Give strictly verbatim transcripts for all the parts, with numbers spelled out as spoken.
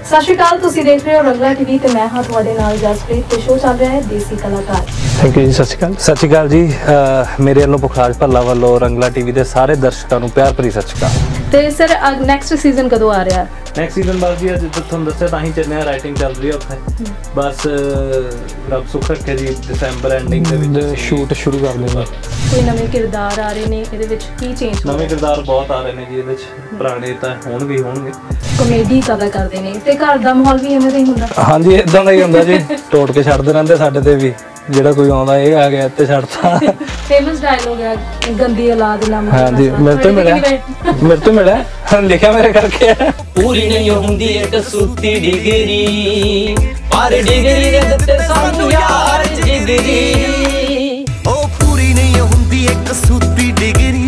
सत श्री अकाल, तुसीं देख रहे हो रंगला टीवी ते मैं हां तुहाडे नाल जसप्रीत ते शो चल रहा है देसी कलाकार। थैंक यू जी। सत श्री अकाल। सत श्री अकाल जी। मेरे वालों पुखराज भल्ला वालों रंगला टीवी के सारे दर्शकों को प्यार भरी सत श्री अकाल। ते सर नैक्सट सीजन कदों आ रहा है? नैक्सट सीजन बस जी अज तुहानूं दस्सिया तां ही चलने राइटिंग चल रही है उत्थे बस रब सुख रखे जी दिसंबर एंडिंग दे विच शूट शुरू कर देंगे। कोई नवे किरदार आ रहे ने इहदे विच की चेंज? नवे किरदार बहुत आ रहे ने जी इहदे विच, पुराने तां हुण भी होणगे। कॉमेडी ज़्यादा करदे ने ते घर दा माहौल भी इवें दा ही हुंदा? हां जी इदां दा ही हुंदा जी, टोट के छड्डदे रहिंदे साडे ते भी ਜਿਹੜਾ ਕੋਈ ਆਉਂਦਾ ਇਹ ਆ ਗਿਆ ਤੇ ਛੱਡਤਾ। ਫੇਮਸ ਡਾਇਲੋਗ ਹੈ ਗੰਦੀ ਔਲਾਦ ਨਾ ਮਾਰ। ਹਾਂ ਜੀ ਮੇਰੇ ਤੋਂ ਮਿਲਿਆ ਮੇਰੇ ਤੋਂ ਮਿਲਿਆ ਲਿਖਿਆ ਮੇਰੇ ਕਰਕੇ। ਪੂਰੀ ਨਹੀਂ ਹੁੰਦੀ ਇੱਕ ਸੂਤੀ ਡਿਗਰੀ ਪਰ ਡਿਗਰੀ ਦੇ ਦਿੱਤੇ ਸਾਨੂੰ ਯਾਰ ਜਿਗਰੀ। ਉਹ ਪੂਰੀ ਨਹੀਂ ਹੁੰਦੀ ਇੱਕ ਸੂਤੀ ਡਿਗਰੀ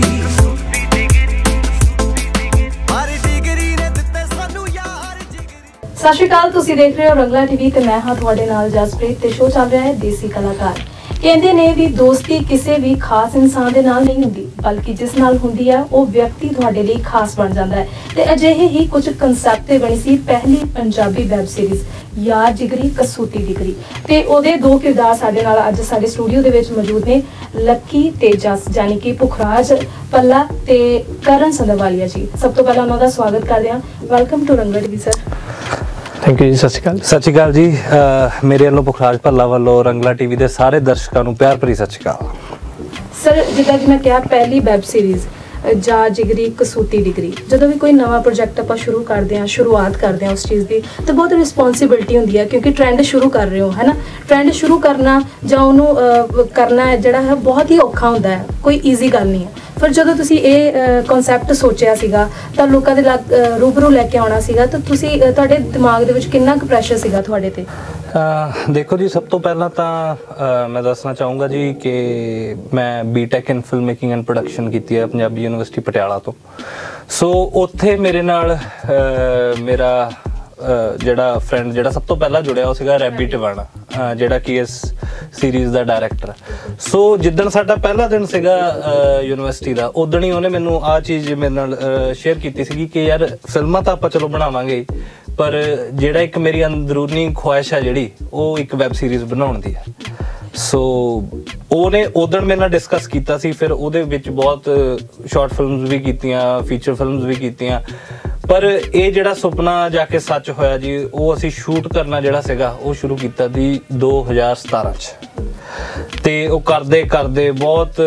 सत श्री अकाल, तुसीं देख रहे हो रंगला टीवी ते मैं हां तुहाडे नाल जसप्रीत ते शो चल रहा है देसी कलाकार। कहंदे ने भी दोस्ती किसी भी खास इंसान दे नाल नहीं हुंदी बल्कि जिस नाल हुंदी है वो व्यक्ति तुहाडे लई खास बन जांदा है। ते अजिहे ही कुछ कंसैप्ट ते बनी सी पहली पंजाबी वैब सीरीज यार जिगरी कसूती डिगरी ते ओदे दो किरदार साडे नाल अज साडे स्टूडियो दे विच मौजूद ने, लक्की ते जस यानी कि पुखराज भल्ला ते करण संधवालिया जी। सब तो पहला उन्हां दा स्वागत करदे हां। Welcome to Rangla TV sir. Thank you जी। सत श्री अकाल। सत श्री अकाल जी। मेरे वालों पुखराज भल्ला वालों रंगला टीवी के सारे दर्शकों को प्यार भरी सत श्री अकाल। सर जिदा कि मैं कहा पहली वैब सीरीज जा जिगरी कसूती डिगरी जो भी कोई नवा प्रोजेक्ट आप शुरू करते हैं शुरुआत करते हैं उस चीज़ की तो बहुत रिस्पॉन्सिबिलिटी होंगी है क्योंकि ट्रेंड शुरू कर रहे हो है ना। ट्रेंड शुरू करना या उन्होंने करना है जोड़ा है बहुत ही औखा होंदा है, कोई ईजी गल नहीं है। फिर जो तुसी ये कॉन्सैप्ट सोचा सीगा तो लोगों के लग रूबरू लैके आना सीगा तो तुसी तुहाडे दिमाग दे विच कितना क प्रैशर सीगा तुहाडे ते? देखो जी सब तो पहला तो मैं दसना चाहूँगा जी कि मैं B tech in film making and production की है पंजाबी यूनिवर्सिटी पटियाला तो। सो उत्थे मेरे नाल मेरा ਜਿਹੜਾ फ्रेंड ਜਿਹੜਾ ਸਭ ਤੋਂ ਪਹਿਲਾਂ ਜੁੜਿਆ ਉਹ ਸੀਗਾ ਰੈਬੀ ਟਿਵਾਣਾ ਜਿਹੜਾ ਕਿ ਇਸ ਸੀਰੀਜ਼ ਦਾ ਡਾਇਰੈਕਟਰ। ਸੋ ਜਿੱਦਣ ਸਾਡਾ ਪਹਿਲਾ ਦਿਨ ਸੀਗਾ ਯੂਨੀਵਰਸਿਟੀ ਦਾ ਉਦਣ ਹੀ ਉਹਨੇ ਮੈਨੂੰ ਆਹ ਚੀਜ਼ ਮੇਰੇ ਨਾਲ ਸ਼ੇਅਰ ਕੀਤੀ ਸੀਗੀ ਕਿ ਯਾਰ ਫਿਲਮਾਂ ਤਾਂ ਆਪਾਂ ਚਲੋ ਬਣਾਵਾਂਗੇ ਪਰ ਜਿਹੜਾ ਇੱਕ ਮੇਰੀ ਅੰਦਰੂਨੀ ਖੁਆਇਸ਼ ਹੈ ਜਿਹੜੀ ਉਹ ਇੱਕ ਵੈਬ ਸੀਰੀਜ਼ ਬਣਾਉਣ ਦੀ ਹੈ। ਸੋ ਉਹਨੇ ਉਦਣ ਮੇਰੇ ਨਾਲ ਡਿਸਕਸ ਕੀਤਾ ਸੀ, ਫਿਰ ਉਹਦੇ ਵਿੱਚ ਬਹੁਤ ਸ਼ਾਰਟ ਫਿਲਮਸ ਵੀ ਕੀਤੀਆਂ, ਫੀਚਰ ਫਿਲਮਸ ਵੀ ਕੀਤੀਆਂ पर ये जिहड़ा सुपना जाके सच होया जी वो असी शूट करना जिहड़ा सीगा वो शुरू किया दी दो हज़ार सतारह च ते वो करदे करदे बहुत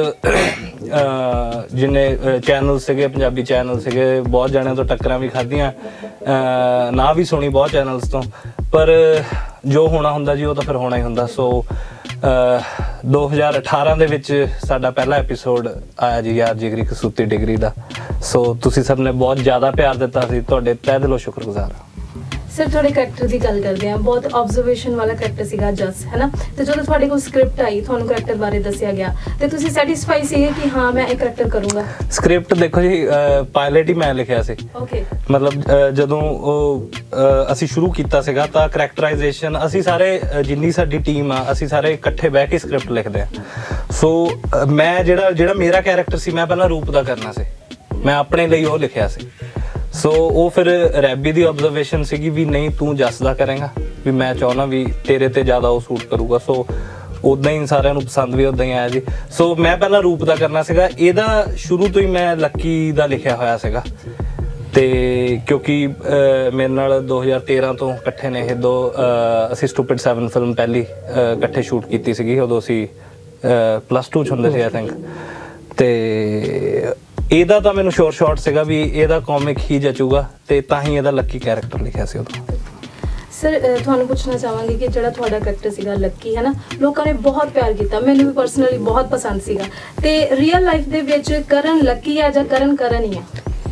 जिन्ने चैनल सीगे पंजाबी चैनल सीगे बहुत जाने तो टक्करां भी खाधियां ना भी सुनी बहुत चैनल्स तो पर जो होना हुंदा जी वो तो फिर होना ही हुंदा। सो दो हज़ार अठारह ਦੇ ਵਿੱਚ ਸਾਡਾ ਪਹਿਲਾ ਐਪੀਸੋਡ ਆਇਆ ਜੀ ਯਾਰ ਜਿਗਰੀ ਕਸੂਤੀ ਡਿਗਰੀ ਦਾ। ਸੋ ਤੁਸੀਂ ਸਭ ਨੇ ਬਹੁਤ ਜ਼ਿਆਦਾ ਪਿਆਰ ਦਿੱਤਾ ਸੀ, ਤੁਹਾਡੇ ਤਹਿ ਦਿਲੋਂ ਸ਼ੁਕਰਗੁਜ਼ਾਰ ਹਾਂ। सर थोड़े करैक्टर की गल करते हैं, बहुत ऑब्जर्वेशन वाला करैक्टर सीगा जस है ना। तो जो थोड़े को स्क्रिप्ट आई थानू करैक्टर बारे दसिया गया तो तुसी सैटिस्फाई सी कि हाँ मैं एक करैक्टर करूँगा? स्क्रिप्ट देखो जी पायलट ही मैं लिखिया सी। ओके मतलब जदों असी शुरू कीता सीगा तां करैक्टराइजेशन असी सारे जिन्नी साडी टीम आ असी सारे इकट्ठे बैठ के स्क्रिप्ट लिखदे आ। सो मैं जिहड़ा जिहड़ा मेरा कैरेक्टर सी मैं पहला रूप दा करना सी, मैं अपने लिए वो लिखिया सी। सो वो फिर रैबी की ऑब्जर्वेशन सी भी नहीं तू जस दा करेगा भी मैं चाहना भी तेरे ते ज़्यादा वो सूट करूँगा। सो उदा ही सारिਆਂ ਨੂੰ पसंद भी उदा ही आया जी। सो मैं पहला रूप का करना सीगा, ਇਹਦਾ शुरू तो ही मैं लक्की ਦਾ लिखिया होया सीगा ਤੇ ਕਿਉਂਕਿ ਮੇਰੇ ਨਾਲ दो हज़ार तेरह ਤੋਂ ਇਕੱਠੇ ਨੇ ਇਹ ਦੋ ਅਸੀਂ ਸਟੂਪਿਡ ਸੈਵਨ ਫਿਲਮ ਪਹਿਲੀ ਇਕੱਠੇ ਸ਼ੂਟ ਕੀਤੀ ਸੀਗੀ, ਉਦੋਂ ਅਸੀਂ ਪਲੱਸ ਟੂ ਚ ਹੁੰਦੇ ਸੀ ਆਈ ਥਿੰਕ। ਤੇ ਇਹਦਾ ਤਾਂ ਮੈਨੂੰ ਸ਼ੋਰ ਸ਼ਾਰਟ ਸੀਗਾ ਵੀ ਇਹਦਾ ਕਾਮਿਕ ਹੀ ਜਚੂਗਾ ਤੇ ਤਾਂ ਹੀ ਇਹਦਾ ਲੱਕੀ ਕੈਰੈਕਟਰ ਲਿਖਿਆ ਸੀ ਉਦੋਂ। सर ਤੁਹਾਨੂੰ ਪੁੱਛਣਾ ਚਾਹਾਂਗੀ ਕਿ ਜਿਹੜਾ ਤੁਹਾਡਾ ਕੈਰੈਕਟਰ ਸੀਗਾ ਲੱਕੀ ਹੈ ਨਾ ਲੋਕਾਂ ਨੇ ਬਹੁਤ ਪਿਆਰ ਕੀਤਾ, ਮੈਨੂੰ ਵੀ ਪਰਸਨਲੀ ਬਹੁਤ ਪਸੰਦ ਸੀਗਾ ਤੇ ਰੀਅਲ ਲਾਈਫ ਦੇ ਵਿੱਚ ਕਰਨ ਲੱਕੀ ਆ ਜਾਂ ਕਰਨ ਕਰਨ ਹੀ ਆ?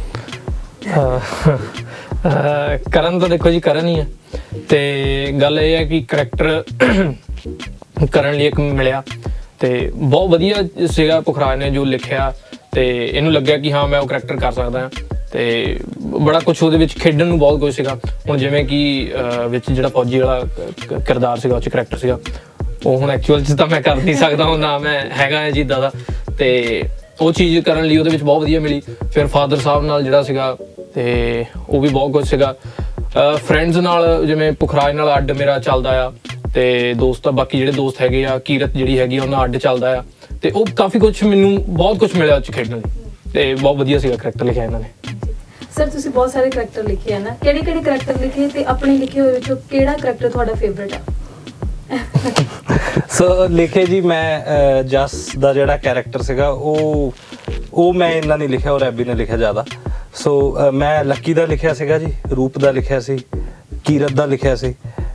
ਕਰਨ ਤਾਂ ਦੇਖੋ ਜੀ ਕਰਨ ਹੀ ਆ ਤੇ ਗੱਲ ਇਹ ਹੈ ਕਿ ਕਰੈਕਟਰ ਕਰਨ ਲਈ ਇੱਕ ਮਿਲਿਆ ਤੇ ਬਹੁਤ ਵਧੀਆ ਸੀਗਾ ਪੁਖਰਾਜ ਨੇ ਜੋ ਲਿਖਿਆ ਤੇ ਇਹਨੂੰ ਲੱਗਿਆ ਕਿ ਹਾਂ ਮੈਂ ਉਹ ਕਰੈਕਟਰ ਕਰ ਸਕਦਾ ਹਾਂ ਤੇ ਬੜਾ ਕੁਛ ਉਹਦੇ ਵਿੱਚ ਖੇਡਣ ਨੂੰ ਬਹੁਤ ਕੁਛ ਸੀਗਾ। ਹੁਣ ਜਿਵੇਂ ਕਿ ਵਿੱਚ ਜਿਹੜਾ ਫੌਜੀ ਵਾਲਾ ਕਿਰਦਾਰ ਸੀਗਾ ਉਹ 'ਚ ਕਰੈਕਟਰ ਸੀਗਾ ਉਹ ਹੁਣ ਐਕਚੁਅਲ 'ਚ ਤਾਂ ਮੈਂ ਕਰ ਨਹੀਂ ਸਕਦਾ ਹੁਣ ਨਾ ਮੈਂ ਹੈਗਾ ਹੈ ਜਿੱਦਾਂ ਦਾ ਤੇ ਉਹ ਚੀਜ਼ ਕਰਨ ਲਈ ਉਹਦੇ ਵਿੱਚ ਬਹੁਤ ਵਧੀਆ ਮਿਲੀ। ਫਿਰ ਫਾਦਰ ਸਾਹਿਬ ਨਾਲ ਜਿਹੜਾ ਸੀਗਾ ਤੇ ਉਹ ਵੀ ਬਹੁਤ ਕੁਛ ਸੀਗਾ। ਫਰੈਂਡਸ ਨਾਲ ਜਿਵੇਂ ਪੁਖਰਾਜ ਨਾਲ ਅੱਡ ਮੇਰਾ ਚੱਲਦਾ ਆ, ਤੇ ਦੋਸਤ ਬਾਕੀ ਜਿਹੜੇ ਦੋਸਤ ਹੈਗੇ ਆ, ਕੀਰਤ ਜਿਹੜੀ ਹੈਗੀ ਆ ਉਹਨਾਂ ਅੱਡ ਚੱਲਦਾ ਆ, ਤੇ ਉਹ ਕਾਫੀ ਕੁਛ ਮੈਨੂੰ ਬਹੁਤ ਕੁਛ ਮਿਲਿਆ ਉਹ 'ਚ ਖੇਡਣ ਲਈ, ਤੇ ਬਹੁਤ ਵਧੀਆ ਸੀਗਾ ਕਰੈਕਟਰ ਲਿਖਿਆ ਇਹਨਾਂ ਨੇ। ਸਰ ਤੁਸੀਂ ਬਹੁਤ ਸਾਰੇ ਕਰੈਕਟਰ ਲਿਖੇ ਆ ਨਾ, ਕਿਹੜੇ ਕਿਹੜੇ ਕਰੈਕਟਰ ਲਿਖੇ ਤੇ ਆਪਣੇ ਲਿਖੇ ਹੋਏ ਵਿੱਚੋਂ ਕਿਹੜਾ ਕਰੈਕਟਰ ਤੁਹਾਡਾ ਫੇਵਰਿਟ ਆ? ਸੋ ਲਿਖੇ ਜੀ ਮੈਂ ਜਸ ਦਾ ਜਿਹੜਾ ਕੈਰੈਕਟਰ ਸੀਗਾ ਉਹ ਉਹ ਮੈਂ ਇੰਨਾ ਨਹੀਂ ਲਿਖਿਆ, ਉਹ ਰੈਬੀ ਨੇ ਲਿਖਿਆ ਜ਼ਿਆਦਾ। ਸੋ ਮੈਂ ਲੱਕੀ ਦਾ ਲਿਖਿਆ ਸੀਗਾ ਜੀ, ਰੂਪ ਦਾ ਲਿਖਿਆ ਸੀ, ਕੀਰਤ ਦਾ ਲਿਖਿਆ ਸੀ।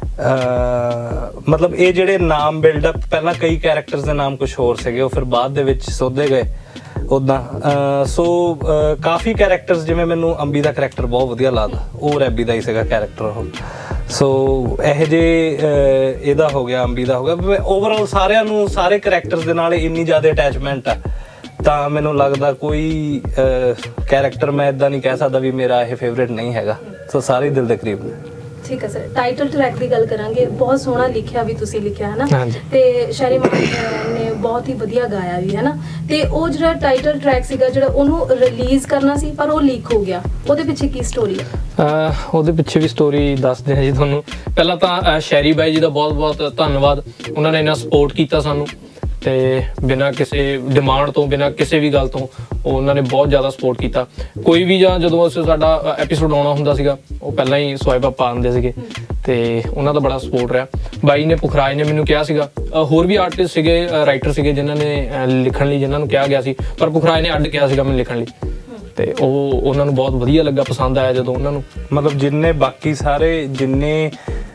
ਮਤਲਬ ਇਹ ਜਿਹੜੇ ਨਾਮ ਬਿਲਡਅਪ, ਪਹਿਲਾਂ ਕਈ ਕੈਰੈਕਟਰਸ ਦੇ ਨਾਮ ਕੁਝ ਹੋਰ ਸੀਗੇ, ਉਹ ਫਿਰ ਬਾਅਦ ਦੇ ਵਿੱਚ ਸੋਧੇ ਗਏ ਉੱਦਾਂ। ਸੋ ਕਾਫੀ ਕੈਰੈਕਟਰਸ, ਜਿਵੇਂ ਮੈਨੂੰ ਅੰਬੀ ਦਾ ਕਰੈਕਟਰ ਬਹੁਤ ਵਧੀਆ ਲੱਗਦਾ, ਉਹ ਰੈਬੀ ਦਾ ਹੀ ਸੀਗਾ ਕੈਰੈਕਟਰ ਉਹ। ਸੋ ਇਹੋ ਜਿਹੇ ਇਹਦਾ ਹੋ ਗਿਆ, ਅੰਬੀ ਦਾ ਹੋ ਗਿਆ। ਓਵਰਆਲ ਸਾਰਿਆਂ ਨੂੰ, ਸਾਰੇ ਕਰੈਕਟਰਸ ਦੇ ਨਾਲ ਇੰਨੀ ਜ਼ਿਆਦਾ ਅਟੈਚਮੈਂਟ ਆ, ਤਾਂ ਮੈਨੂੰ ਲੱਗਦਾ ਕੋਈ ਕੈਰੈਕਟਰ ਮੈਂ ਇਦਾਂ ਨਹੀਂ ਕਹਿ ਸਕਦਾ ਵੀ ਮੇਰਾ ਇਹ ਫੇਵਰੇਟ ਨਹੀਂ ਹੈਗਾ। ਸੋ ਸਾਰੇ ਦਿਲ ਦੇ ਕਰੀਬ ਨੇ। ਠੀਕ ਹੈ ਸਰ, ਟਾਈਟਲ ਟਰੈਕ ਦੀ ਗੱਲ ਕਰਾਂਗੇ। ਬਹੁਤ ਸੋਹਣਾ ਲਿਖਿਆ ਵੀ ਤੁਸੀਂ ਲਿਖਿਆ ਹੈ ਨਾ, ਤੇ ਸ਼ੈਰੀ ਮਾਨ ਨੇ ਬਹੁਤ ਹੀ ਵਧੀਆ ਗਾਇਆ ਵੀ ਹੈ ਨਾ। ਤੇ ਉਹ ਜਿਹੜਾ ਟਾਈਟਲ ਟਰੈਕ ਸੀਗਾ ਜਿਹੜਾ ਉਹਨੂੰ ਰਿਲੀਜ਼ ਕਰਨਾ ਸੀ ਪਰ ਉਹ ਲੀਕ ਹੋ ਗਿਆ, ਉਹਦੇ ਪਿੱਛੇ ਕੀ ਸਟੋਰੀ ਹੈ? ਉਹਦੇ ਪਿੱਛੇ ਵੀ ਸਟੋਰੀ ਦੱਸਦੇ ਹਾਂ ਜੀ ਤੁਹਾਨੂੰ। ਪਹਿਲਾਂ ਤਾਂ ਸ਼ੈਰੀ ਬਾਈ ਜੀ ਦਾ ਬਹੁਤ ਬਹੁਤ ਧੰਨਵਾਦ, ਉਹਨਾਂ ਨੇ ਇੰਨਾ ਸਪੋਰਟ ਕੀਤਾ ਸਾਨੂੰ, ਤੇ ਬਿਨਾਂ ਕਿਸੇ ਡਿਮਾਂਡ ਤੋਂ, ਬਿਨਾਂ ਕਿਸੇ ਵੀ ਗੱਲ ਤੋਂ ਉਹਨਾਂ ਨੇ ਬਹੁਤ ਜ਼ਿਆਦਾ ਸਪੋਰਟ ਕੀਤਾ। ਕੋਈ ਵੀ ਜਾਂ ਜਦੋਂ ਅਸੀਂ ਸਾਡਾ ਐਪੀਸੋਡ ਆਉਣਾ ਹੁੰਦਾ ਸੀਗਾ, ਉਹ ਪਹਿਲਾਂ ਹੀ ਸਵਾਈਪ ਅਪ ਪਾ ਦਿੰਦੇ ਸੀਗੇ, ਤੇ ਉਹਨਾਂ ਦਾ ਬੜਾ ਸਪੋਰਟ ਰਿਹਾ। ਬਾਈ ਨੇ, ਪੁਖਰਾਜ ਨੇ ਮੈਨੂੰ ਕਿਹਾ ਸੀਗਾ, ਹੋਰ ਵੀ ਆਰਟਿਸਟ ਸੀਗੇ, ਰਾਈਟਰ ਸੀਗੇ ਜਿਨ੍ਹਾਂ ਨੇ ਲਿਖਣ ਲਈ, ਜਿਨ੍ਹਾਂ ਨੂੰ ਕਿਹਾ ਗਿਆ ਸੀ, ਪਰ ਪੁਖਰਾਜ ਨੇ ਅੱਡ ਕਿਹਾ ਸੀਗਾ ਮੈਨੂੰ ਲਿਖਣ ਲਈ, ਤੇ ਉਹ ਉਹਨਾਂ ਨੂੰ ਬਹੁਤ ਵਧੀਆ ਲੱਗਾ, ਪਸੰਦ ਆਇਆ ਜਦੋਂ ਉਹਨਾਂ ਨੂੰ। ਮਤਲਬ ਜਿੰਨੇ ਬਾਕੀ ਸਾਰੇ ਜਿੰਨੇ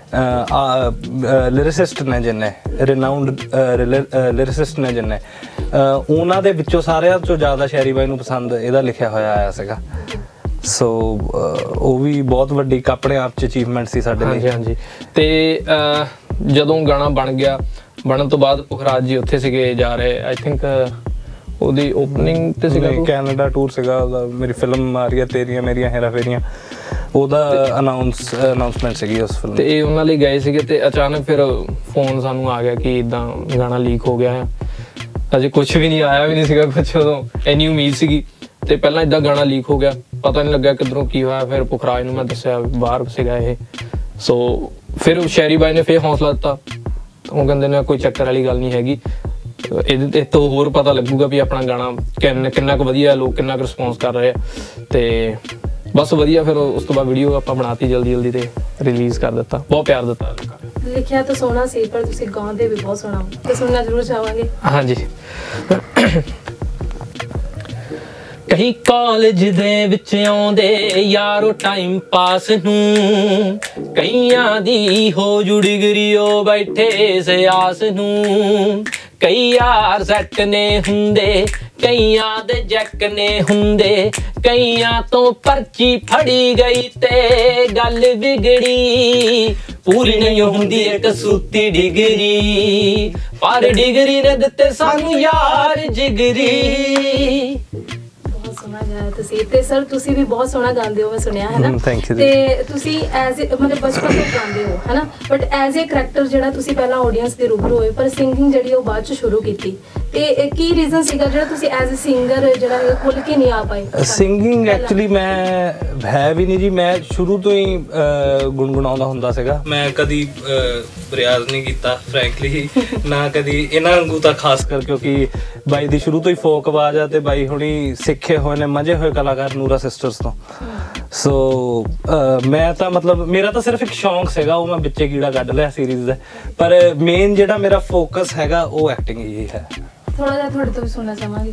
ਲਿਰਿਸਿਸਟ ਨੇ, ਜਿੰਨੇ ਰਿਨਾਊਂਡ ਲਿਰਿਸਿਸਟ ਨੇ ਜਿੰਨੇ, ਉਹਨਾਂ ਦੇ ਵਿੱਚੋਂ ਸਾਰਿਆਂ ਤੋਂ ਜ਼ਿਆਦਾ ਸ਼ੈਰੀ ਬਾਈ ਨੂੰ ਪਸੰਦ ਇਹਦਾ ਲਿਖਿਆ ਹੋਇਆ ਆਇਆ ਸੀਗਾ। ਸੋ ਉਹ ਵੀ ਬਹੁਤ ਵੱਡੀ ਆਪਣੇ ਆਪ 'ਚ ਅਚੀਵਮੈਂਟ ਸੀ ਸਾਡੇ ਲਈ। ਹਾਂਜੀ ਹਾਂਜੀ। ਤੇ ਜਦੋਂ ਗਾਣਾ ਬਣ ਗਿਆ, ਬਣਨ ਤੋਂ ਬਾਅਦ ਪੁਖਰਾਜ ਜੀ ਉੱਥੇ ਸੀਗੇ ਜਾ ਰਹੇ, ਆਈ ਥਿੰਕ ਉਹਦੀ ਓਪਨਿੰਗ ਤੇ ਸੀਗਾ, ਕੈਨੇਡਾ ਟੂਰ ਸੀਗਾ ਉਹਦਾ, ਮੇਰੀ ਫਿਲਮ ਆ ਰਹੀ ਹੈ ਤੇਰੀਆਂ ਮੇਰੀਆਂ ਹੇਰਾ ਫੇਰੀਆਂ, ਉਹਦਾ ਅਨਾਉਂਸ ਅਨਾਉਂਸਮੈਂਟ ਸੀਗੀ ਉਸ ਫਿਲਮ। ਤੇ ਇਹ ਉਹਨਾਂ ਲਈ ਗਏ ਸੀਗੇ, ਤੇ ਅਚਾਨਕ ਫਿਰ ਫੋਨ ਸਾਨੂੰ ਆ ਗਿਆ ਕਿ ਇਦਾਂ ਗਾਣਾ ਲੀਕ ਹੋ ਗਿਆ ਹੈ। ਅਜੇ ਕੁਝ ਵੀ ਨਹੀਂ ਆਇਆ ਵੀ ਨਹੀਂ ਸੀਗਾ ਕੁਛ, ਉਦੋਂ ਇੰਨੀ ਉਮੀਦ ਸੀਗੀ, ਤੇ ਪਹਿਲਾਂ ਇਦਾਂ ਗਾਣਾ ਲੀਕ ਹੋ ਗਿਆ, ਪਤਾ ਨਹੀਂ ਲੱਗਾ ਕਿੱਧਰੋਂ ਕੀ ਹੋਇਆ। ਫਿਰ ਪੁਖਰਾਜ ਨੂੰ ਮੈਂ ਦੱਸਿਆ ਬਾਹਰ ਸੀਗਾ ਇਹ। ਸੋ ਫਿਰ ਸ਼ੈਰੀ ਬਾਈ ਨੇ ਫਿਰ ਹੌਸਲਾ ਦਿੱਤਾ, ਉਹ ਕਹਿੰਦੇ ਨੇ ਕੋਈ ਚੱਕਰ ਵਾਲੀ ਗੱਲ ਨਹੀਂ ਹੈਗੀ, ਇਹ ਤੋਂ ਹੋਰ ਪਤਾ ਲੱਗੂਗਾ ਵੀ ਆਪਣਾ ਗਾਣਾ ਕਿੰਨਾ ਕਿੰਨਾ ਕੁ ਵਧੀਆ, ਲੋਕ ਕਿੰਨਾ ਕੁ ਰਿਸਪੌਂਸ ਕਰ ਰਹੇ ਆ। ਤੇ ਬਸ ਵਧੀਆ, ਫਿਰ ਉਸ ਤੋਂ ਬਾਅਦ ਵੀਡੀਓ ਆਪਾਂ ਬਣਾਤੀ ਜਲਦੀ ਜਲਦੀ ਤੇ ਰਿਲੀਜ਼ ਕਰ ਦਿੱਤਾ, ਬਹੁਤ ਪਿਆਰ ਦਿੱਤਾ ਲੋਕਾਂ ਨੇ। ਲਿਖਿਆ ਤਾਂ ਸੋਹਣਾ ਸੀ ਪਰ ਤੁਸੀਂ ਗਾਉਂਦੇ ਵੀ ਬਹੁਤ ਸੋਹਣਾ, ਤੇ ਸੁਣਨਾ ਜ਼ਰੂਰ ਚਾਹਾਂਗੇ। ਹਾਂਜੀ। ਕਹੀਂ ਕਾਲਜ ਦੇ ਵਿੱਚ ਆਉਂਦੇ ਯਾਰੋ ਟਾਈਮ ਪਾਸ ਨੂੰ, ਕਈਆਂ ਦੀ ਹੋ ਜੂ ਡਿਗਰੀ ਉਹ ਬੈਠੇ ਸਿਆਸ ਨੂੰ। ਕਈ ਯਾਰ ਸੈੱਟ ਨੇ ਹੁੰਦੇ, ਕਈਆਂ ਦੇ ਜੈਕ ਨੇ ਹੁੰਦੇ, ਕਈਆਂ ਤੋਂ ਪਰਚੀ ਫੜੀ ਗਈ ਤੇ ਗੱਲ ਵਿਗੜੀ। ਪੂਰੀ ਨਹੀਂ ਹੁੰਦੀ ਇੱਕ ਸੂਤੀ ਡਿਗਰੀ, ਪਰ ਡਿਗਰੀ ਨੇ ਦਿੱਤੇ ਸਾਨੂੰ ਯਾਰ ਜਿਗਰੀ। ਸੋਹਣਾ ਗਾਇਆ ਤੁਸੀਂ, ਤੇ ਸਰ ਤੁਸੀਂ ਵੀ ਬਹੁਤ ਸੋਹਣਾ ਗਾਉਂਦੇ ਹੋ, ਮੈਂ ਸੁਣਿਆ ਹੈ ਨਾ। Thank you. ਤੇ ਤੁਸੀਂ ਐਜ਼ ਮਤਲਬ ਬਚਪਨ ਤੋਂ ਗਾਉਂਦੇ ਹੋ ਹੈ ਨਾ, ਬਟ ਐਜ਼ ਏ ਕਰੈਕਟਰ ਜਿਹੜਾ ਤੁਸੀਂ ਪਹਿਲਾਂ ਆਡੀਅנס ਦੇ ਰੂਬਰੂ ਹੋਏ, ਪਰ ਸਿੰਗਿੰਗ ਜਿਹੜੀ ਉਹ ਬਾਅਦ ਚ ਸ਼ੁਰੂ ਕੀਤੀ, ਤੇ ਕੀ ਰੀਜ਼ਨ ਸੀਗਾ ਜਿਹੜਾ ਤੁਸੀਂ ਐਜ਼ ਏ ਸਿੰਗਰ ਜਿਹੜਾ ਖੁੱਲ ਕੇ ਨਹੀਂ ਆ ਪਾਏ? ਸਿੰਗਿੰਗ ਐਕਚੁਅਲੀ ਮੈਂ ਹੈ ਵੀ ਨਹੀਂ ਜੀ, ਮੈਂ ਸ਼ੁਰੂ ਤੋਂ ਹੀ ਗੁਣਗੁਣਾਉਂਦਾ ਹੁੰਦਾ ਸੀਗਾ। ਮੈਂ ਕਦੀ ਰਿਆਜ਼ ਨਹੀਂ ਕੀਤਾ ਫਰੈਂਕਲੀ, ਨਾ ਕਦੀ ਇਹਨਾਂ ਵਾਂਗੂ ਤਾਂ ਖਾਸ ਕਰ, ਕਿਉਂਕਿ ਬਾਈ ਦੀ ਸ਼ੁਰੂ ਤੋਂ ਹੀ ਫੋਕ ਆਵਾਜ਼ ਆ, ਤੇ ਬਾਈ ਹੁਣੀ ਸਿੱਖੇ ਹੋਏ ਨੇ ਮਜ਼ੇ ਹੋਏ ਕਲਾਕਾਰ ਨੂਰਾ ਸਿਸਟਰਸ ਤੋਂ। ਸੋ ਮੈਂ ਤਾਂ ਮਤਲਬ ਮੇਰਾ ਤਾਂ ਸਿਰਫ ਇੱਕ ਸ਼ੌਂਕ ਸੀਗਾ, ਉਹ ਮੈਂ ਵਿੱਚੇ ਕੀੜਾ ਕੱਢ ਲਿਆ ਸੀਰੀਜ਼ ਦਾ, ਪਰ ਮੇਨ ਜਿਹੜਾ ਮੇਰਾ ਫੋਕਸ ਹੈਗਾ ਉਹ ਐਕਟਿੰਗ ਹੀ ਹੈ। ਥੋੜਾ ਜਿਹਾ ਤੁਹਾਡੇ ਤੋਂ ਵੀ ਸੁਣਨਾ ਚਾਹਾਂਗੇ।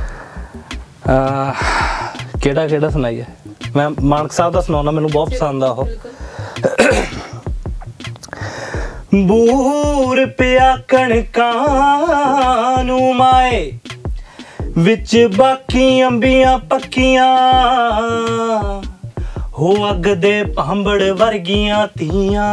ਕਿਹੜਾ ਕਿਹੜਾ ਸੁਣਾਈਏ? ਮੈਂ ਮਾਨਕ ਸਾਹਿਬ ਦਾ ਸੁਣਾਉਣਾ, ਮੈਨੂੰ ਬਹੁਤ ਪਸੰਦ ਆ ਉਹ। ਬੂਰ ਪਿਆ ਕਣਕਾਂ ਨੂੰ ਮਾਏ, ਵਿੱਚ ਬਾਕੀ ਅੰਬੀਆਂ ਪੱਕੀਆਂ, ਹੋ ਅੱਗ ਦੇ ਭਾਂਬੜ ਵਰਗੀਆਂ ਧੀਆਂ,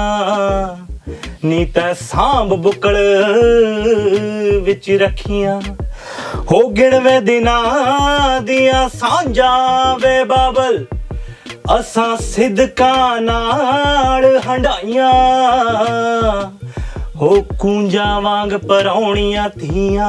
ਨੀ ਤੈ ਸਾਂਭ ਬੁਕਲ ਵਿੱਚ ਰੱਖੀਆਂ। ਹੋ ਗਿਣਵੇਂ ਦਿਨਾਂ ਦੀਆਂ ਸਾਂਝਾਂ ਵੇ ਬਾਬਲ, ਅਸਾਂ ਸਿਦਕਾਂ ਨਾਲ ਹੰਡਾਈਆਂ, ਹੋ ਕੂੰਜਾਂ ਵਾਂਗ ਪਰਾਉਣੀਆਂ ਧੀਆਂ,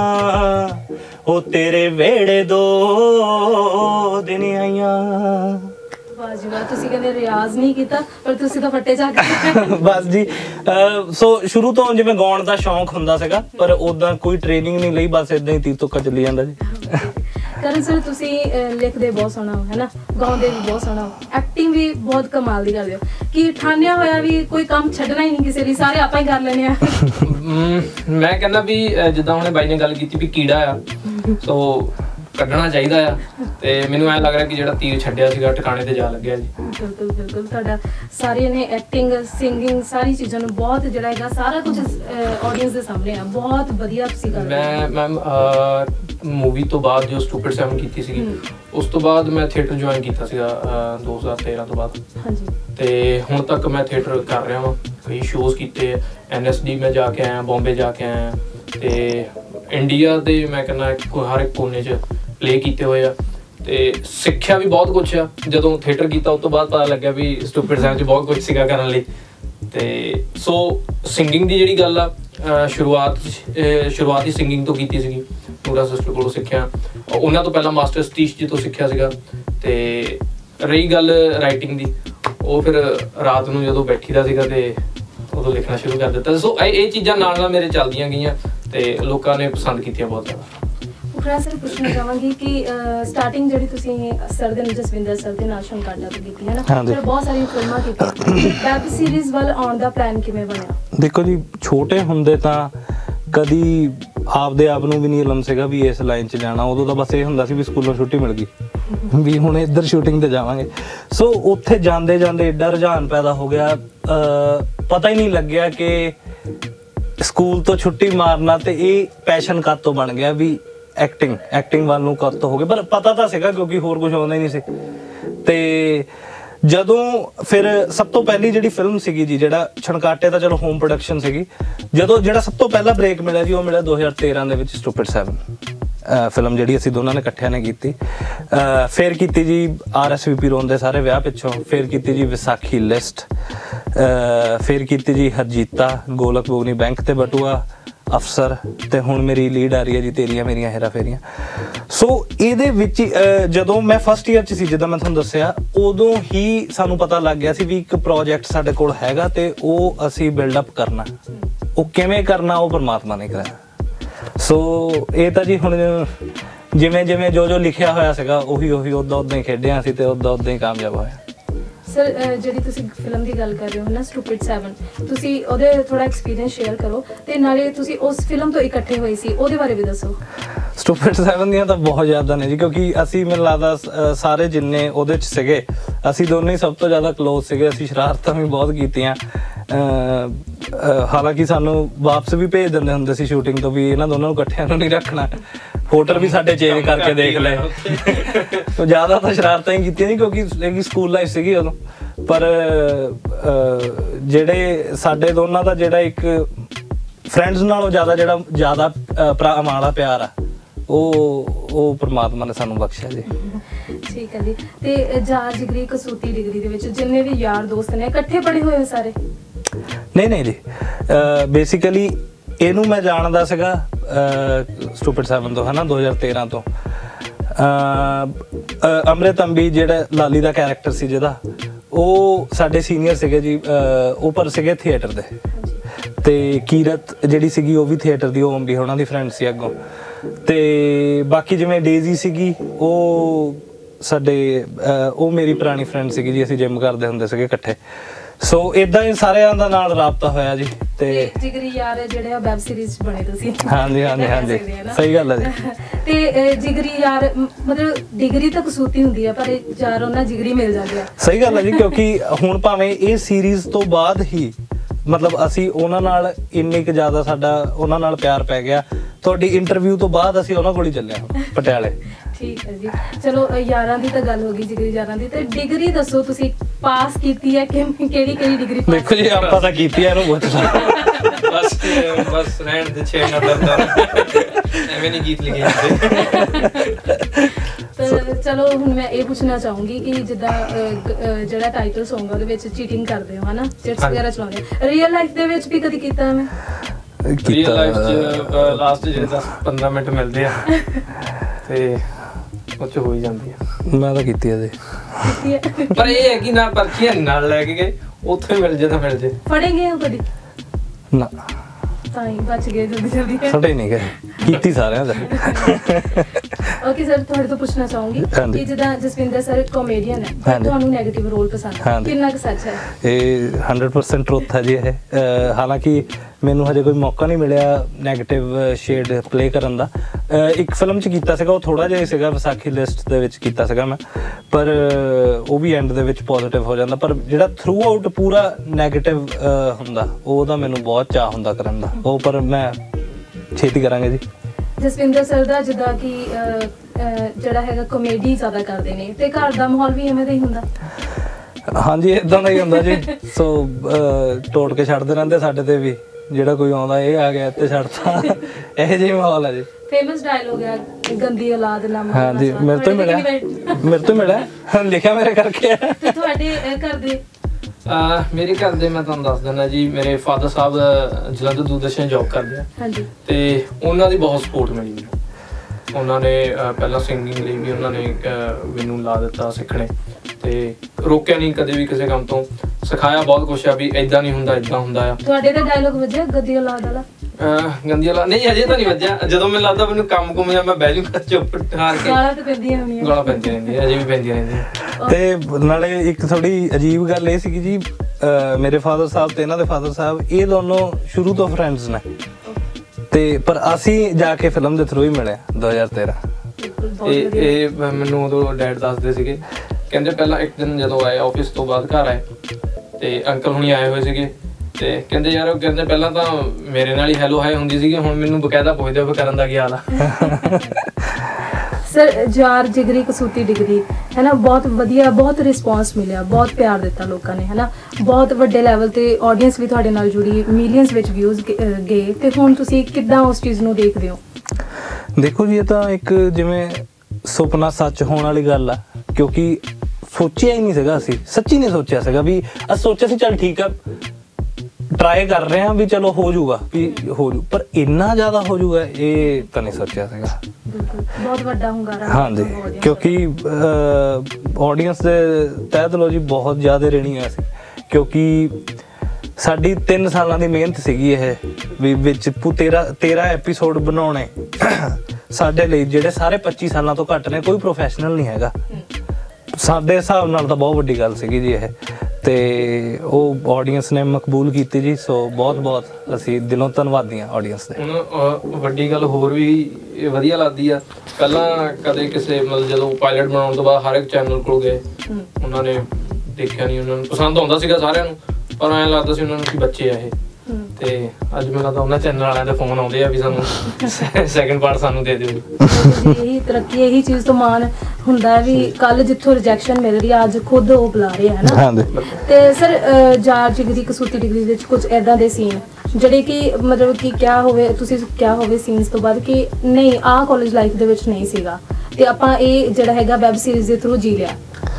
ਉਹ ਤੇਰੇ ਵੇੜੇ ਦੋ ਦਿਨ ਆਈਆਂ। ਵਾਹ ਜੀ ਵਾਹ, ਤੁਸੀਂ ਕਹਿੰਦੇ ਰਿਆਜ਼ ਨਹੀਂ ਕੀਤਾ ਪਰ ਤੁਸੀਂ ਤਾਂ ਫੱਟੇ ਜਾ ਕੇ ਬਸ ਜੀ ਅਹ ਸੋ ਸ਼ੁਰੂ ਤੋਂ ਜਿਵੇਂ ਗਾਉਣ ਦਾ ਸ਼ੌਂਕ ਹੁੰਦਾ ਸੀਗਾ ਪਰ ਉਦਾਂ ਕੋਈ ਟ੍ਰੇਨਿੰਗ ਨਹੀਂ ਲਈ, ਬਸ ਇਦਾਂ ਹੀ ਤੀਰ ਤੁੱਕਾ ਚੱਲੀ ਜਾਂਦਾ ਜੀ। ਕਰਨ ਸਰ ਤੁਸੀਂ ਅਹ, ਲਿਖਦੇ ਬਹੁਤ ਸੋਹਣਾ ਹੋ ਹੈ ਨਾ, ਗਾਉਂਦੇ ਵੀ ਬਹੁਤ ਸੋਹਣਾ ਹੋ, ਐਕਟਿੰਗ ਵੀ ਬਹੁਤ ਕਮਾਲ ਦੀ ਕਰਦੇ ਹੋ। ਕੀ ਠਾਣਿਆ ਹੋਇਆ ਵੀ ਕੋਈ ਕੰਮ ਛੱਡਣਾ ਹੀ ਨਹੀਂ ਕਿਸੇ ਲਈ, ਸਾਰੇ ਆਪਾਂ ਹੀ ਕਰ ਲੈਣੇ ਆ? ਹਮ, ਮੈਂ ਕਹਿੰਦਾ ਵੀ ਅਹ, ਜਿੱਦਾਂ ਉਹਨੇ ਬਾਈ ਨੇ ਗੱਲ ਕੀਤੀ ਵੀ ਕੀੜਾ ਆ, ਸੋ ਕੱਢਣਾ ਚਾਹੀਦਾ ਆ, ਤੇ ਮੈਨੂੰ ਐਂ ਲੱਗ ਰਿਹਾ ਕਿ ਜਿਹੜਾ ਤੀਰ ਛੱਡਿਆ ਸੀਗਾ ਟਿਕਾਣੇ ਤੇ ਜਾ ਲੱਗਿਆ ਜੀ। ਬਿਲਕੁਲ ਬਿਲਕੁਲ, ਤੁਹਾਡਾ ਸਾਰਿਆਂ ਨੇ ਐਕਟਿੰਗ, ਸਿੰਗਿੰਗ, ਸਾਰੀ ਚੀਜ਼ਾਂ ਨੂੰ ਬਹੁਤ ਜਿਹੜਾ ਹੈਗਾ ਸਾਰਾ ਕੁਝ ਆਡੀਅנס ਦੇ ਸਾਹਮਣੇ ਆ, ਬਹੁਤ ਵਧੀਆ ਤੁਸੀਂ ਕਰ ਰਹੇ ਹੋ। ਮੈਂ ਮੈਮ ਮੂਵੀ ਤੋਂ ਬਾਅਦ ਜੋ ਸਟੂਪਿਡ ਸੈਵਨ ਕੀਤੀ ਸੀਗੀ, ਉਸ ਤੋਂ ਬਾਅਦ ਮੈਂ ਥੀਏਟਰ ਜੁਆਇਨ ਕੀਤਾ ਸੀਗਾ ਅਹ, ਦੋ ਹਜ਼ਾਰ ਤੇਰਾਂ ਤੋਂ ਬਾਅਦ। ਹਾਂਜੀ। ਤੇ ਹੁਣ ਤੱਕ ਮੈਂ ਥੀਏਟਰ ਕਰ ਰਿਹਾ ਹਾਂ, ਕਈ ਸ਼ੋਜ਼ ਕੀਤੇ, ਐਨ ਐਸ ਡੀ ਮੈਂ ਜਾ ਕੇ ਆਇਆ, ਬੰਬੇ ਜਾ ਕੇ ਆਇਆ, ਤੇ ਇੰਡੀਆ ਦੇ ਮੈਂ ਕਹਿੰਦਾ ਹਰ ਇੱਕ ਕੋਨੇ 'ਚ ਪਲੇ ਕੀਤੇ ਹੋਏ ਆ, ਤੇ ਸਿੱਖਿਆ ਵੀ ਬਹੁਤ ਕੁਛ ਆ। ਜਦੋਂ ਥੀਏਟਰ ਕੀਤਾ ਉਸ ਤੋਂ ਬਾਅਦ ਪਤਾ ਲੱਗਿਆ ਵੀ ਸਟੂਪਿਡ ਸੈਵਨ 'ਚ ਬਹੁਤ ਕੁਛ ਸੀਗਾ ਕਰਨ ਲਈ। ਤੇ ਸੋ ਸਿੰਗਿੰਗ ਦੀ ਜਿਹੜੀ ਗੱਲ ਆ, ਅਹ ਸ਼ੁਰੂਆਤ ਅਹ ਸ਼ੁਰੂਆਤ ਹੀ ਸਿੰਗਿੰਗ ਤੋਂ ਕੀਤੀ ਸੀਗੀ, ਪੂਰਾ ਸਿਸਟਰ ਕੋਲੋਂ ਸਿੱਖਿਆ, ਉਹਨਾਂ ਤੋਂ ਪਹਿਲਾਂ ਮਾਸਟਰ ਸਤੀਸ਼ ਜੀ ਤੋਂ ਸਿੱਖਿਆ ਸੀਗਾ। ਤੇ ਰਹੀ ਗੱਲ ਰਾਈਟਿੰਗ ਦੀ, ਉਹ ਫਿਰ ਰਾਤ ਨੂੰ ਜਦੋਂ ਬੈਠੀ ਦਾ ਸੀਗਾ ਤੇ ਉਦੋਂ ਲਿਖਣਾ ਸ਼ੁਰੂ ਕਰ ਦਿੱਤਾ। ਸੋ ਇਹ ਇਹ ਚੀਜ਼ਾਂ ਨਾਲ ਨਾਲ ਮੇਰੇ ਚੱਲਦੀਆਂ ਗਈਆਂ ਤੇ ਲੋਕਾਂ ਨੇ ਪਸੰਦ ਕੀਤੀਆਂ ਬਹੁਤ ਜ਼ਿਆਦਾ। ਉਪਰਾ ਸਰ ਪੁੱਛਣਾ ਚਾਹਾਂਗੀ ਕਿ ਸਟਾਰਟਿੰਗ ਜਿਹੜੀ ਤੁਸੀਂ ਸਰ ਦੇ ਨਾਲ, ਜਸਵਿੰਦਰ ਸਰ ਦੇ ਨਾਲ ਸ਼ੰਕਾਟਾ ਤੋਂ ਕੀਤੀ ਹੈ ਨਾ, ਫਿਰ ਬਹੁਤ ਸਾਰੀਆਂ ਫਿਲਮਾਂ ਕੀਤੀਆਂ, ਵੈਬ ਸੀਰੀਜ਼ ਵੱਲ ਆਉਣ ਦਾ ਪਲਾਨ ਕਿਵੇਂ ਬਣਿਆ? ਦੇਖੋ ਜੀ, ਛੋਟੇ ਹੁੰਦੇ ਤਾਂ ਕਦੀ ਆਪਦੇ ਆਪ ਨੂੰ ਵੀ ਨਹੀਂ ਇਲਮ ਸੀਗਾ ਵੀ ਇਸ ਲਾਈਨ 'ਚ ਜਾਣਾ। ਉਦੋਂ ਤਾਂ ਬਸ ਇਹ ਹੁੰਦਾ ਸੀ ਵੀ ਸਕੂਲੋਂ ਛੁੱਟੀ ਮਿਲ ਗਈ ਵੀ ਹੁਣ ਇੱਧਰ ਸ਼ੂਟਿੰਗ ਤੇ ਜਾਵਾਂਗੇ। ਸੋ ਉੱਥੇ ਜਾਂਦੇ ਜਾਂਦੇ ਏਡਾ ਰੁਝਾਨ ਪੈਦਾ ਹੋ ਗਿਆ, ਪਤਾ ਹੀ ਨਹੀਂ ਲੱਗਿਆ ਕਿ ਸਕੂਲ ਤੋਂ ਛੁੱਟੀ ਮਾਰਨਾ ਤੇ ਇਹ ਪੈਸ਼ਨ ਕਦ ਤੋਂ ਬਣ ਗਿਆ ਵੀ ਐਕਟਿੰਗ ਐਕਟਿੰਗ ਵੱਲ ਨੂੰ ਕਦ ਤੋਂ ਹੋ ਗਿਆ। ਪਰ ਪਤਾ ਤਾਂ ਸੀਗਾ ਕਿਉਂਕਿ ਹੋਰ ਕੁਝ ਆਉਂਦਾ ਹੀ ਨਹੀਂ ਸੀ। ਤੇ ਜਦੋਂ ਫਿਰ ਸਭ ਤੋਂ ਪਹਿਲੀ ਜਿਹੜੀ ਫਿਲਮ ਸੀਗੀ ਜੀ, ਜਿਹੜਾ ਛਣਕਾਟੇ ਤਾਂ ਚਲੋ ਹੋਮ ਪ੍ਰੋਡਕਸ਼ਨ ਸੀਗੀ, ਜਦੋਂ ਜਿਹੜਾ ਸਭ ਤੋਂ ਪਹਿਲਾ ਬ੍ਰੇਕ ਮਿਲਿਆ ਜੀ ਉਹ ਮਿਲਿਆ ਦੋ ਹਜ਼ਾਰ ਤੇਰਾਂ ਦੇ ਵਿੱਚ ਸਟੂਪਿਡ ਸੈਵਨ ਫਿਲਮ, ਜਿਹੜੀ ਅਸੀਂ ਦੋਨਾਂ ਨੇ ਇਕੱਠਿਆਂ ਨੇ ਕੀਤੀ। ਫਿਰ ਕੀਤੀ ਜੀ ਆਰ ਐਸ ਵੀ ਪੀ ਰੋਣ ਦੇ ਸਾਰੇ ਵਿਆਹ ਪਿੱਛੋਂ, ਫਿਰ ਕੀਤੀ ਜੀ ਵਿਸਾਖੀ ਲਿਸਟ, ਫਿਰ ਕੀਤੀ ਜੀ ਹਰਜੀਤਾ, ਗੋਲਕ ਬੋਗਨੀ ਬੈਂਕ ਤੇ ਬਟੂਆ, ਅਫਸਰ, ਤੇ ਹੁਣ ਮੇਰੀ ਲੀਡ ਆ ਰਹੀ ਹੈ ਜੀ ਤੇਰੀਆਂ ਮੇਰੀਆਂ ਹੇਰਾ ਫੇਰੀਆਂ। ਸੋ ਇਹਦੇ ਵਿੱਚ ਜਦੋਂ ਮੈਂ ਫਸਟ ਈਅਰ 'ਚ ਸੀ, ਜਿੱਦਾਂ ਮੈਂ ਤੁਹਾਨੂੰ ਦੱਸਿਆ, ਉਦੋਂ ਹੀ ਸਾਨੂੰ ਪਤਾ ਲੱਗ ਗਿਆ ਸੀ ਵੀ ਇੱਕ ਪ੍ਰੋਜੈਕਟ ਸਾਡੇ ਕੋਲ ਹੈਗਾ ਤੇ ਉਹ ਅਸੀਂ ਬਿਲਡਅਪ ਕਰਨਾ। ਉਹ ਕਿਵੇਂ ਕਰਨਾ ਉਹ ਪਰਮਾਤਮਾ ਨੇ ਕਰਾਇਆ। ਸੋ ਇਹ ਤਾਂ ਜੀ ਹੁਣ ਜਿਵੇਂ ਜਿਵੇਂ ਜੋ ਜੋ ਲਿਖਿਆ ਹੋਇਆ ਸੀਗਾ ਉਹੀ ਉਹੀ ਉੱਦਾਂ ਉੱਦਾਂ ਹੀ ਖੇਡਿਆ ਸੀ ਤੇ ਉੱਦਾਂ ਉੱਦਾਂ ਹੀ ਕਾਮਯਾਬ ਹੋਇਆ। ਸਰ ਜਿਹੜੀ ਤੁਸੀਂ ਫਿਲਮ ਦੀ ਗੱਲ ਕਰ ਰਹੇ ਹੋ ਨਾ ਸਟੂਪਿਡ ਸੈਵਨ, ਤੁਸੀਂ ਉਹਦੇ ਥੋੜਾ ਐਕਸਪੀਰੀਅੰਸ ਸ਼ੇਅਰ ਕਰੋ ਤੇ ਨਾਲੇ ਤੁਸੀਂ ਉਸ ਫਿਲਮ ਤੋਂ ਇਕੱਠੇ ਹੋਏ ਸੀ ਉਹਦੇ ਬਾਰੇ ਵੀ ਦੱਸੋ। ਸਟੂਪਿਡ ਸੈਵਨ ਦੀਆਂ ਤਾਂ ਬਹੁਤ ਜ਼ਿਆਦਾ ਨੇ ਜੀ, ਕਿਉਂਕਿ ਅਸੀਂ ਮੈਨੂੰ ਲੱਗਦਾ ਸਾਰੇ ਜਿੰਨੇ ਉਹਦੇ 'ਚ ਸੀਗੇ ਅਸੀਂ ਦੋਨੇ ਹੀ ਸਭ ਤੋਂ ਜ਼ਿਆਦਾ ਕਲੋਜ਼ ਸੀਗੇ। ਅਸੀਂ ਸ਼ਰਾਰਤਾਂ ਵੀ ਬਹੁਤ ਕੀਤੀਆਂ, ਹਾਲਾਂਕਿ ਸਾਨੂੰ ਵਾਪਸ ਵੀ ਭੇਜ ਦਿੰਦੇ ਹੁੰਦੇ ਸੀ ਸ਼ੂਟਿੰਗ ਤੋਂ ਵੀ ਇਹਨਾਂ ਦੋਨਾਂ ਨੂੰ ਇਕੱਠਿਆਂ ਨੂੰ ਨਹੀਂ ਰੱਖਣਾ, ਹੋਟਲ ਵੀ ਸਾਡੇ ਚੇਂਜ ਕਰਕੇ ਦੇਖ ਲਏ। ਜ਼ਿਆਦਾ ਤਾਂ ਸ਼ਰਾਰਤਾਂ ਹੀ ਕੀਤੀਆਂ ਨਹੀਂ ਕਿਉਂਕਿ ਸਕੂਲ ਲਾਈਫ ਸੀਗੀ ਉਦੋਂ, ਪਰ ਜਿਹੜੇ ਸਾਡੇ ਦੋਨਾਂ ਦਾ ਜਿਹੜਾ ਇੱਕ ਫਰੈਂਡਸ ਨਾਲੋਂ ਜ਼ਿਆਦਾ ਜਿਹੜਾ ਜ਼ਿਆਦਾ ਭਰਾਵਾਂ ਵਾਲਾ ਪਿਆਰ ਆ ਉਹ ਉਹ ਪਰਮਾਤਮਾ ਨੇ ਸਾਨੂੰ ਬਖਸ਼ਿਆ ਜੀ। ਠੀਕ ਹੈ ਜੀ। ਤੇ ਯਾਰ ਜਿਗਰੀ ਕਸੂਤੀ ਡਿਗਰੀ ਦੇ ਵਿੱਚ ਜਿੰਨੇ ਵੀ ਯਾਰ ਦੋਸਤ ਨੇ ਇਕੱਠੇ ਪੜ੍ਹੇ ਹੋਏ ਸਾਰੇ? ਨਹੀਂ ਨਹੀਂ ਜੀ, ਬੇਸਿਕਲੀ ਇਹਨੂੰ ਮੈਂ ਜਾਣਦਾ ਸੀਗਾ ਸਟੂਪਿਡ ਸੈਵਨ ਤੋਂ, ਹੈ ਨਾ, ਦੋ ਹਜ਼ਾਰ ਤੇਰਾਂ ਤੋਂ। ਅੰਮ੍ਰਿਤ ਅੰਬੀ ਜਿਹੜਾ ਲਾਲੀ ਦਾ ਕੈਰੈਕਟਰ ਸੀ ਜਿਹਦਾ, ਉਹ ਸਾਡੇ ਸੀਨੀਅਰ ਸੀਗੇ ਜੀ, ਉਹ ਪਰ ਸੀਗੇ ਥੀਏਟਰ ਦੇ। ਤੇ ਕੀਰਤ ਜਿਹੜੀ ਸੀਗੀ ਉਹ ਵੀ ਥੀਏਟਰ ਦੀ, ਉਹ ਅੰਬੀ ਉਹਨਾਂ ਦੀ ਫਰੈਂਡ ਸੀ ਅੱਗੋਂ। ਤੇ ਬਾਕੀ ਜਿਵੇਂ ਡੇਜ਼ੀ ਸੀਗੀ ਉਹ ਸਾਡੇ ਉਹ ਮੇਰੀ ਪੁਰਾਣੀ ਫਰੈਂਡ ਸੀਗੀ ਜੀ, ਅਸੀਂ ਜਿਮ ਕਰਦੇ ਹੁੰਦੇ ਸੀਗੇ ਇਕੱਠੇ। ਸੋ ਇਦਾਂ ਹੀ ਸਾਰਿਆਂ ਦਾ ਨਾਲ ਰਾਬਤਾ ਹੋਇਆ ਜੀ। ਤੇ ਜਿਗਰੀ ਯਾਰ ਜਿਹੜੇ ਆ ਵੈਬ ਸੀਰੀਜ਼ ਬਣੇ ਤੁਸੀਂ। ਹਾਂਜੀ ਹਾਂਜੀ ਹਾਂਜੀ, ਸਹੀ ਗੱਲ ਹੈ ਜੀ। ਤੇ ਜਿਗਰੀ ਯਾਰ ਮਤਲਬ ਡਿਗਰੀ ਤਾਂ ਕਸੂਤੀ ਹੁੰਦੀ ਆ ਪਰ ਯਾਰ ਉਹਨਾਂ ਜਿਗਰੀ ਮਿਲ ਜਾਂਦੇ ਆ। ਸਹੀ ਗੱਲ ਹੈ ਜੀ, ਕਿਉਂਕਿ ਹੁਣ ਭਾਵੇਂ ਇਹ ਸੀਰੀਜ਼ ਤੋਂ ਬਾਅਦ ਹੀ ਮਤਲਬ ਅਸੀਂ ਉਹਨਾਂ ਨਾਲ ਇੰਨੀ ਕੁ ਜ਼ਿਆਦਾ ਸਾਡਾ ਉਹਨਾਂ ਨਾਲ ਪਿਆਰ ਪੈ ਗਿਆ। ਤੁਹਾਡੀ ਇੰਟਰਵਿਊ ਤੋਂ ਬਾਅਦ ਅਸੀਂ ਉਹਨਾਂ ਕੋਲ ਹੀ ਚੱਲੇ ਹਾਂ ਪਟਿਆਲੇ। ਠੀਕ ਹੈ ਜੀ। ਚਲੋ ਯਾਰਾਂ ਦੀ ਤਾਂ ਗੱਲ ਹੋ ਗਈ, ਜਿਗਰੀ ਯਾਰਾਂ ਦੀ। ਤੇ ਡਿਗਰੀ ਦੱਸੋ ਤੁਸੀਂ ਪਾਸ ਕੀਤੀ ਹੈ ਕਿ ਕਿਹੜੀ ਕਿਹੜੀ ਡਿਗਰੀ? ਦੇਖੋ ਜੀ ਆਪਾਂ ਤਾਂ ਕੀਤੀ ਹੈ, ਇਹਨੂੰ ਪੁੱਛਣਾ ਬਸ ਬਸ ਰਹਿਣ ਦੇ ਛੇ ਨੰਬਰ ਦਾ ਐਵੇਂ ਨਹੀਂ ਗੀਤ ਲਿਖੇ ਜਾਂਦੇ। ਚਲੋ ਹੁਣ ਮੈਂ ਇਹ ਪੁੱਛਣਾ ਚਾਹੂੰਗੀ ਕਿ ਜਿੱਦਾਂ ਜਿਹੜਾ ਟਾਈਟਲ ਸੌਂਗ ਉਹਦੇ ਵਿੱਚ ਚੀਟਿੰਗ ਕਰਦੇ ਹੋ ਹਨਾ, ਚਿਟਸ ਵਗੈਰਾ ਚਲਾਉਂਦੇ, ਰੀਅਲ ਲਾਈਫ ਦੇ ਵਿੱਚ ਵੀ ਕਦੀ ਕੀਤਾ ਮੈਂ? ਰੀਅਲ ਲਾਈਫ ਚ ਲਾਸਟ ਜਿਹੜੇ ਦਸ ਪੰਦਰਾਂ ਮਿੰਟ ਮਿਲਦੇ ਆ ਤੇ ਉਹ ਚ ਹੋ ਹੀ ਜਾਂਦੀ ਆ। ਮੈਂ ਤਾਂ ਕੀਤੀ ਆ ਜੀ। ਕੀਤੀ ਹੈ ਪਰ ਇਹ ਹੈ ਕਿ ਨਾ ਪਰਚੀਆਂ ਨਾਲ ਲੈ ਕੇ ਗਏ, ਉੱਥੇ ਮਿਲ ਜੇ ਤਾਂ ਮਿਲ ਜੇ। ਫੜੇ ਗਏ ਹੋ ਕਦੀ? ਨਾ ਤਾਂ ਹੀ ਬਚ ਗਏ ਜਲਦੀ ਜਲਦੀ। ਸਾਡੇ ਨਹੀਂ ਗਏ, ਕੀਤੀ ਸਾਰਿਆਂ ਦਾ। ਓਕੇ ਸਰ, ਤੁਹਾਡੇ ਤੋਂ ਪੁੱਛਣਾ ਚਾਹੂੰਗੀ ਹਾਂਜੀ। ਕਿ ਜਿੱਦਾਂ ਜਸਵਿੰਦਰ ਸਰ ਕਾਮੇਡੀਅਨ ਹੈ, ਹਾਂਜੀ। ਤੁਹਾਨੂੰ 네ਗੇਟਿਵ ਰੋਲ ਪਸੰਦ ਹੈ, ਹਾਂਜੀ। ਕਿੰਨਾ ਕੁ ਸੱਚ ਹੈ? ਇਹ ਹੰਡਰਡ ਪਰਸੈਂਟ ਟਰੂਥ ਹੈ ਜੀ ਇਹ। ਅਹ ਹਾਲਾਂਕਿ ਮੈਨੂੰ ਹਜੇ ਕੋਈ ਮੌਕਾ ਨਹੀਂ ਮਿਲਿਆ ਨੈਗੇਟਿਵ ਸ਼ੇਡ ਪਲੇ ਕਰਨ ਦਾ। ਅਹ ਇੱਕ ਫਿਲਮ 'ਚ ਕੀਤਾ ਸੀਗਾ, ਉਹ ਥੋੜਾ ਜਿਹਾ ਹੀ ਸੀਗਾ, ਵਿਸਾਖੀ ਲਿਸਟ ਦੇ ਵਿੱਚ ਕੀਤਾ ਸੀਗਾ ਮੈਂ, ਪਰ ਅਹ ਉਹ ਵੀ ਐਂਡ ਦੇ ਵਿੱਚ ਪੋਜ਼ਿਟਿਵ ਹੋ ਜਾਂਦਾ। ਪਰ ਜਿਹੜਾ ਥਰੂ ਆਊਟ ਪੂਰਾ ਨੈਗੇਟਿਵ ਹੁੰਦਾ, ਉਹਦਾ ਮੈਨੂੰ ਬਹੁਤ ਚਾਅ ਹੁੰਦਾ ਕਰਨ ਦਾ, ਉਹ ਪਰ ਮੈਂ ਛੇਤੀ ਕਰਾਂਗੇ ਜੀ। ਜਸਵਿੰਦਰ ਸਰ ਦਾ ਜਿੱਦਾਂ ਕਿ ਅਹ, ਅਹ, ਜਿਹੜਾ ਹੈਗਾ ਕਾਮੇਡੀ ਜ਼ਿਆਦਾ ਕਰਦੇ ਨੇ, ਤੇ ਘਰ ਦਾ ਮਾਹੌਲ ਵੀ ਐਵੇਂ ਦਾ ਹੀ ਹੁੰਦਾ? ਹਾਂਜੀ, ਇਦਾਂ ਦਾ ਹੀ ਹੁੰਦਾ ਜੀ। ਸੋ ਅਹ, ਤੋੜ ਕੇ ਛੱਡਦੇ ਰਹਿੰਦੇ ਸਾਡੇ ਤੇ ਵੀ, ਜਿਹੜਾ ਕੋਈ ਆਉਂਦਾ ਇਹ ਆ ਗਿਆ ਤੇ ਛੱਡਤਾ, ਇਹੋ ਜਿਹਾ ਮਾਹੌਲ ਹੈ ਜੀ। ਫੇਮਸ ਡਾਇਲੋਗ ਹੈ ਗੰਦੀ ਔਲਾਦ ਨਾ ਮਾਰਨਾ। ਹਾਂਜੀ, ਮੇਰੇ ਤੋਂ ਮਿਲਿਆ, ਮੇਰੇ ਤੋਂ ਮਿਲਿਆ, ਲਿਖਿਆ ਮੇਰੇ ਕਰਕੇ। ਤੇ ਤੁਹਾਡੇ ਅਹ, ਘਰ ਦੇ? ਅਹ ਮੇਰੇ ਘਰ ਦੇ ਮੈਂ ਤੁਹਾਨੂੰ ਦੱਸ ਦਿੰਦਾ ਜੀ, ਮੇਰੇ ਫਾਦਰ ਸਾਹਿਬ ਜਲੰਧਰ ਦੂਰਦਰਸ਼ਨ ਜੌਬ ਕਰਦੇ ਆ, ਹਾਂਜੀ, ਤੇ ਉਹਨਾਂ ਦੀ ਬਹੁਤ ਸਪੋਰਟ ਮਿਲੀ ਮੈਨੂੰ। ਉਹਨਾਂ ਨੇ ਅਹ, ਪਹਿਲਾਂ ਸਿੰਗਿੰਗ ਲਈ ਵੀ ਉਹਨਾਂ ਨੇ ਅਹ, ਮੈਨੂੰ ਲਾ ਦਿੱਤਾ ਸਿੱਖਣੇ, ਤੇ ਰੋਕਿਆ ਨਹੀਂ ਕਦੇ ਵੀ ਕਿਸੇ ਕੰਮ ਤੋਂ, ਸਿਖਾਇਆ ਬਹੁਤ ਕੁਛ ਆ ਵੀ ਇਦਾਂ ਨਹੀਂ ਹੁੰਦਾ, ਇਦਾਂ ਹੁੰਦਾ ਆ। ਤੁਹਾਡੇ ਤਾਂ ਡਾਇਲੋਗ ਵੱਜਿਆ ਗੰਦੀ ਔਲਾਦ ਵਾਲਾ? ਅਹ, ਗੰਦੀ ਵਾਲਾ ਨਹੀਂ, ਅਜੇ ਤਾਂ ਨਹੀਂ ਵੱਜਿਆ। ਜਦੋਂ ਮੈਨੂੰ ਲੱਗਦਾ ਮੈਨੂੰ ਕੰਮ ਕੁਮ ਜਾਂ ਮੈਂ ਬਹਿ ਜੂਗਾ ਚੁੱਪ ਹਾਰ ਕੇ, ਗਾਲਾਂ ਤਾਂ ਪੈਂਦੀਆਂ ਹੋਣੀਆਂ? ਗਾਲਾਂ ਪੈਂਦੀਆਂ ਰਹਿੰਦੀਆਂ, ਅਜੇ ਵੀ ਪੈਂਦੀਆਂ ਰਹਿੰਦੀਆਂ। ਤੇ ਨਾਲੇ ਇੱਕ ਥੋੜੀ ਅਜੀਬ ਗੱਲ ਇਹ ਸੀਗੀ ਜੀ, ਅਹ ਮੇਰੇ ਫਾਦਰ ਸਾਹਿਬ ਤੇ ਇਹਨਾਂ ਦੇ ਫਾਦਰ ਸਾਹਿਬ, ਇਹ ਦੋਨੋਂ ਸ਼ੁਰੂ ਤੋਂ ਫਰੈਂਡਸ ਨੇ, ਤੇ ਪਰ ਅਸੀਂ ਜਾ ਕੇ ਫਿਲਮ ਦੇ ਥਰੂ ਹੀ ਮਿਲੇ ਦੋ ਹਜ਼ਾਰ ਤੇਰਾਂ। ਇਹ ਇਹ ਮੈਨੂੰ ਉਦੋਂ ਡੈਡ ਦੱਸਦੇ ਸੀਗੇ, ਕਹਿੰਦੇ ਪਹਿਲਾਂ ਇੱਕ ਦਿਨ ਜਦੋਂ ਆਏ ਆਫਿਸ ਤੋਂ ਬਾਅਦ ਘਰ ਆਏ, ਤੇ ਅੰਕਲ ਹੁਣੀ ਆਏ ਹੋਏ ਸੀਗੇ, ਤੇ ਕਹਿੰਦੇ ਯਾਰ, ਉਹ ਕਹਿੰਦੇ ਪਹਿਲਾਂ ਤਾਂ ਮੇਰੇ ਨਾਲ ਹੀ ਹੈਲੋ ਹਾਏ ਹੁੰਦੀ ਸੀਗੀ, ਹੁਣ ਮੈਨੂੰ ਬਕਾਇਦਾ ਪੁੱਛਦੇ ਹੋ ਕਰਨ ਦਾ ਕੀ ਹਾਲ ਆ। ਸਰ, ਜਾਰ ਜਿਗਰੀ ਕਸੂਤੀ ਡਿਗਰੀ ਹੈ ਨਾ, ਬਹੁਤ ਵਧੀਆ, ਬਹੁਤ ਰਿਸਪੌਂਸ ਮਿਲਿਆ, ਬਹੁਤ ਪਿਆਰ ਦਿੱਤਾ ਲੋਕਾਂ ਨੇ, ਹੈ ਨਾ, ਬਹੁਤ ਵੱਡੇ ਲੈਵਲ ਤੇ ਆਡੀਅנס ਵੀ ਤੁਹਾਡੇ ਨਾਲ ਜੁੜੀ, ਮਿਲੀਅਨਸ ਵਿੱਚ ਵਿਊਜ਼ ਗਏ, ਤੇ ਹੁਣ ਤੁਸੀਂ ਕਿੱਦਾਂ ਉਸ ਚੀਜ਼ ਨੂੰ ਦੇਖਦੇ ਹੋ? ਦੇਖੋ ਜੀ, ਇਹ ਤਾਂ ਇੱਕ ਜਿਵੇਂ ਸੁਪਨਾ ਸੱਚ ਹੋਣ ਵਾਲੀ ਗੱਲ ਆ, ਕਿਉਂਕਿ ਸੋਚਿਆ ਹੀ ਨਹੀਂ ਸੀਗਾ, ਅਸੀਂ ਸੱਚੀ ਨਹੀਂ ਸੋਚਿਆ ਸੀਗਾ ਵੀ, ਅਸੀਂ ਸੋਚਿਆ ਸੀ ਚੱਲ ਠੀਕ ਆ, ਟਰਾਈ ਕਰ ਰਹੇ ਹਾਂ ਵੀ ਚਲੋ ਹੋ ਜਾਊਗਾ, ਵੀ ਹੋ ਜੂ, ਪਰ ਇੰਨਾ ਜ਼ਿਆਦਾ ਹੋ ਜਾਊਗਾ ਇਹ ਤਾਂ ਨਹੀਂ ਸੋਚਿਆ ਸੀਗਾ। ਬਿਲਕੁਲ, ਬਹੁਤ ਵੱਡਾ ਹੁੰਗਾਰਾ। ਹਾਂਜੀ, ਕਿਉਂਕਿ ਆਡੀਅנס ਦੇ ਤਹਿ ਦਿਲੋਂ ਜੀ ਬਹੁਤ ਜ਼ਿਆਦਾ ਰਹਿਣੀ ਹੋਇਆ ਸੀ, ਕਿਉਂਕਿ ਸਾਡੀ ਤਿੰਨ ਸਾਲਾਂ ਦੀ ਮਿਹਨਤ ਸੀਗੀ ਇਹ, ਵੀ ਵਿੱਚ ਤੇਰਾਂ ਤੇਰਾਂ ਐਪੀਸੋਡ ਬਣਾਉਣੇ ਸਾਡੇ ਲਈ, ਜਿਹੜੇ ਸਾਰੇ ਪੱਚੀ ਸਾਲਾਂ ਤੋਂ ਘੱਟ ਨੇ, ਕੋਈ ਪ੍ਰੋਫੈਸ਼ਨਲ ਨਹੀਂ ਹੈਗਾ ਸਾਡੇ ਹਿਸਾਬ ਨਾਲ, ਤਾਂ ਬਹੁਤ ਵੱਡੀ ਗੱਲ ਸੀਗੀ ਜੀ ਇਹ, ਤੇ ਉਹ ਆਡੀਅנס ਨੇ ਮਕਬੂਲ ਕੀਤੀ ਜੀ। ਸੋ ਬਹੁਤ ਬਹੁਤ ਅਸੀਂ ਦਿਲੋਂ ਧੰਨਵਾਦੀ ਹਾਂ ਆਡੀਅנס ਦੇ। ਹੁਣ ਅਹ, ਵੱਡੀ ਗੱਲ ਹੋਰ ਵੀ ਵਧੀਆ ਲੱਗਦੀ ਆ, ਪਹਿਲਾਂ ਕਦੇ ਕਿਸੇ ਮਤਲਬ ਜਦੋਂ ਪਾਇਲਟ ਬਣਾਉਣ ਤੋਂ ਬਾਅਦ ਹਰ ਇੱਕ ਚੈਨਲ ਕੋਲ ਗਏ, ਉਹਨਾਂ ਨੇ ਦੇਖਿਆ ਨਹੀਂ, ਉਹਨਾਂ ਨੂੰ ਪਸੰਦ ਆਉਂਦਾ ਸੀਗਾ ਸਾਰਿਆਂ ਨੂੰ, ਪਰ ਐਂ ਲੱਗਦਾ ਸੀ ਉਹਨਾਂ ਨੂੰ ਕਿ ਬੱਚੇ ਆ ਇਹ, ਤੇ ਅੱਜ ਮੈਨੂੰ ਲੱਗਦਾ ਉਹਨਾਂ ਚੈਨਲ ਵਾਲਿਆਂ ਦੇ ਫੋਨ ਆਉਂਦੇ ਆ ਵੀ ਸਾਨੂੰ ਸੈਕਿੰਡ ਪਾਰਟ ਸਾਨੂੰ ਦੇ ਦਿਓ। ਇਹੀ ਤਰੱਕੀ, ਇਹੀ ਚੀਜ਼ ਤੋਂ ਮਾਣ ਹੁੰਦਾ ਹੈ ਵੀ ਕੱਲ ਜਿੱਥੋਂ ਰਿਜੈਕਸ਼ਨ ਮਿਲ ਰਹੀ ਆ, ਅੱਜ ਖੁਦ ਉਹ ਬੁਲਾ ਰਹੇ ਹੈ ਨਾ। ਹਾਂਜੀ। ਤੇ ਸਰ, ਜਾਰ ਜਿਗਰੀ ਕਸੂਤੀ ਡਿਗਰੀ ਵਿੱਚ ਕੁਝ ਐਦਾਂ ਦੇ ਸੀਨ ਜਿਹੜੇ ਕਿ ਮਤਲਬ ਕਿ ਕਿਆ ਹੋਵੇ, ਤੁਸੀਂ ਕਿਆ ਹੋਵੇ ਸੀਨਸ ਤੋਂ ਬਾਅਦ ਕਿ ਨਹੀਂ, ਆਹ ਕਾਲਜ ਲਾਈਫ ਦੇ ਵਿੱਚ ਨਹੀਂ ਸੀਗਾ, ਤੇ ਆਪਾਂ ਇਹ ਜਿਹੜਾ ਹੈਗਾ ਵੈਬ ਸੀਰੀਜ਼ ਦੇ ਥਰੂ ਜੀ ਲਿਆ?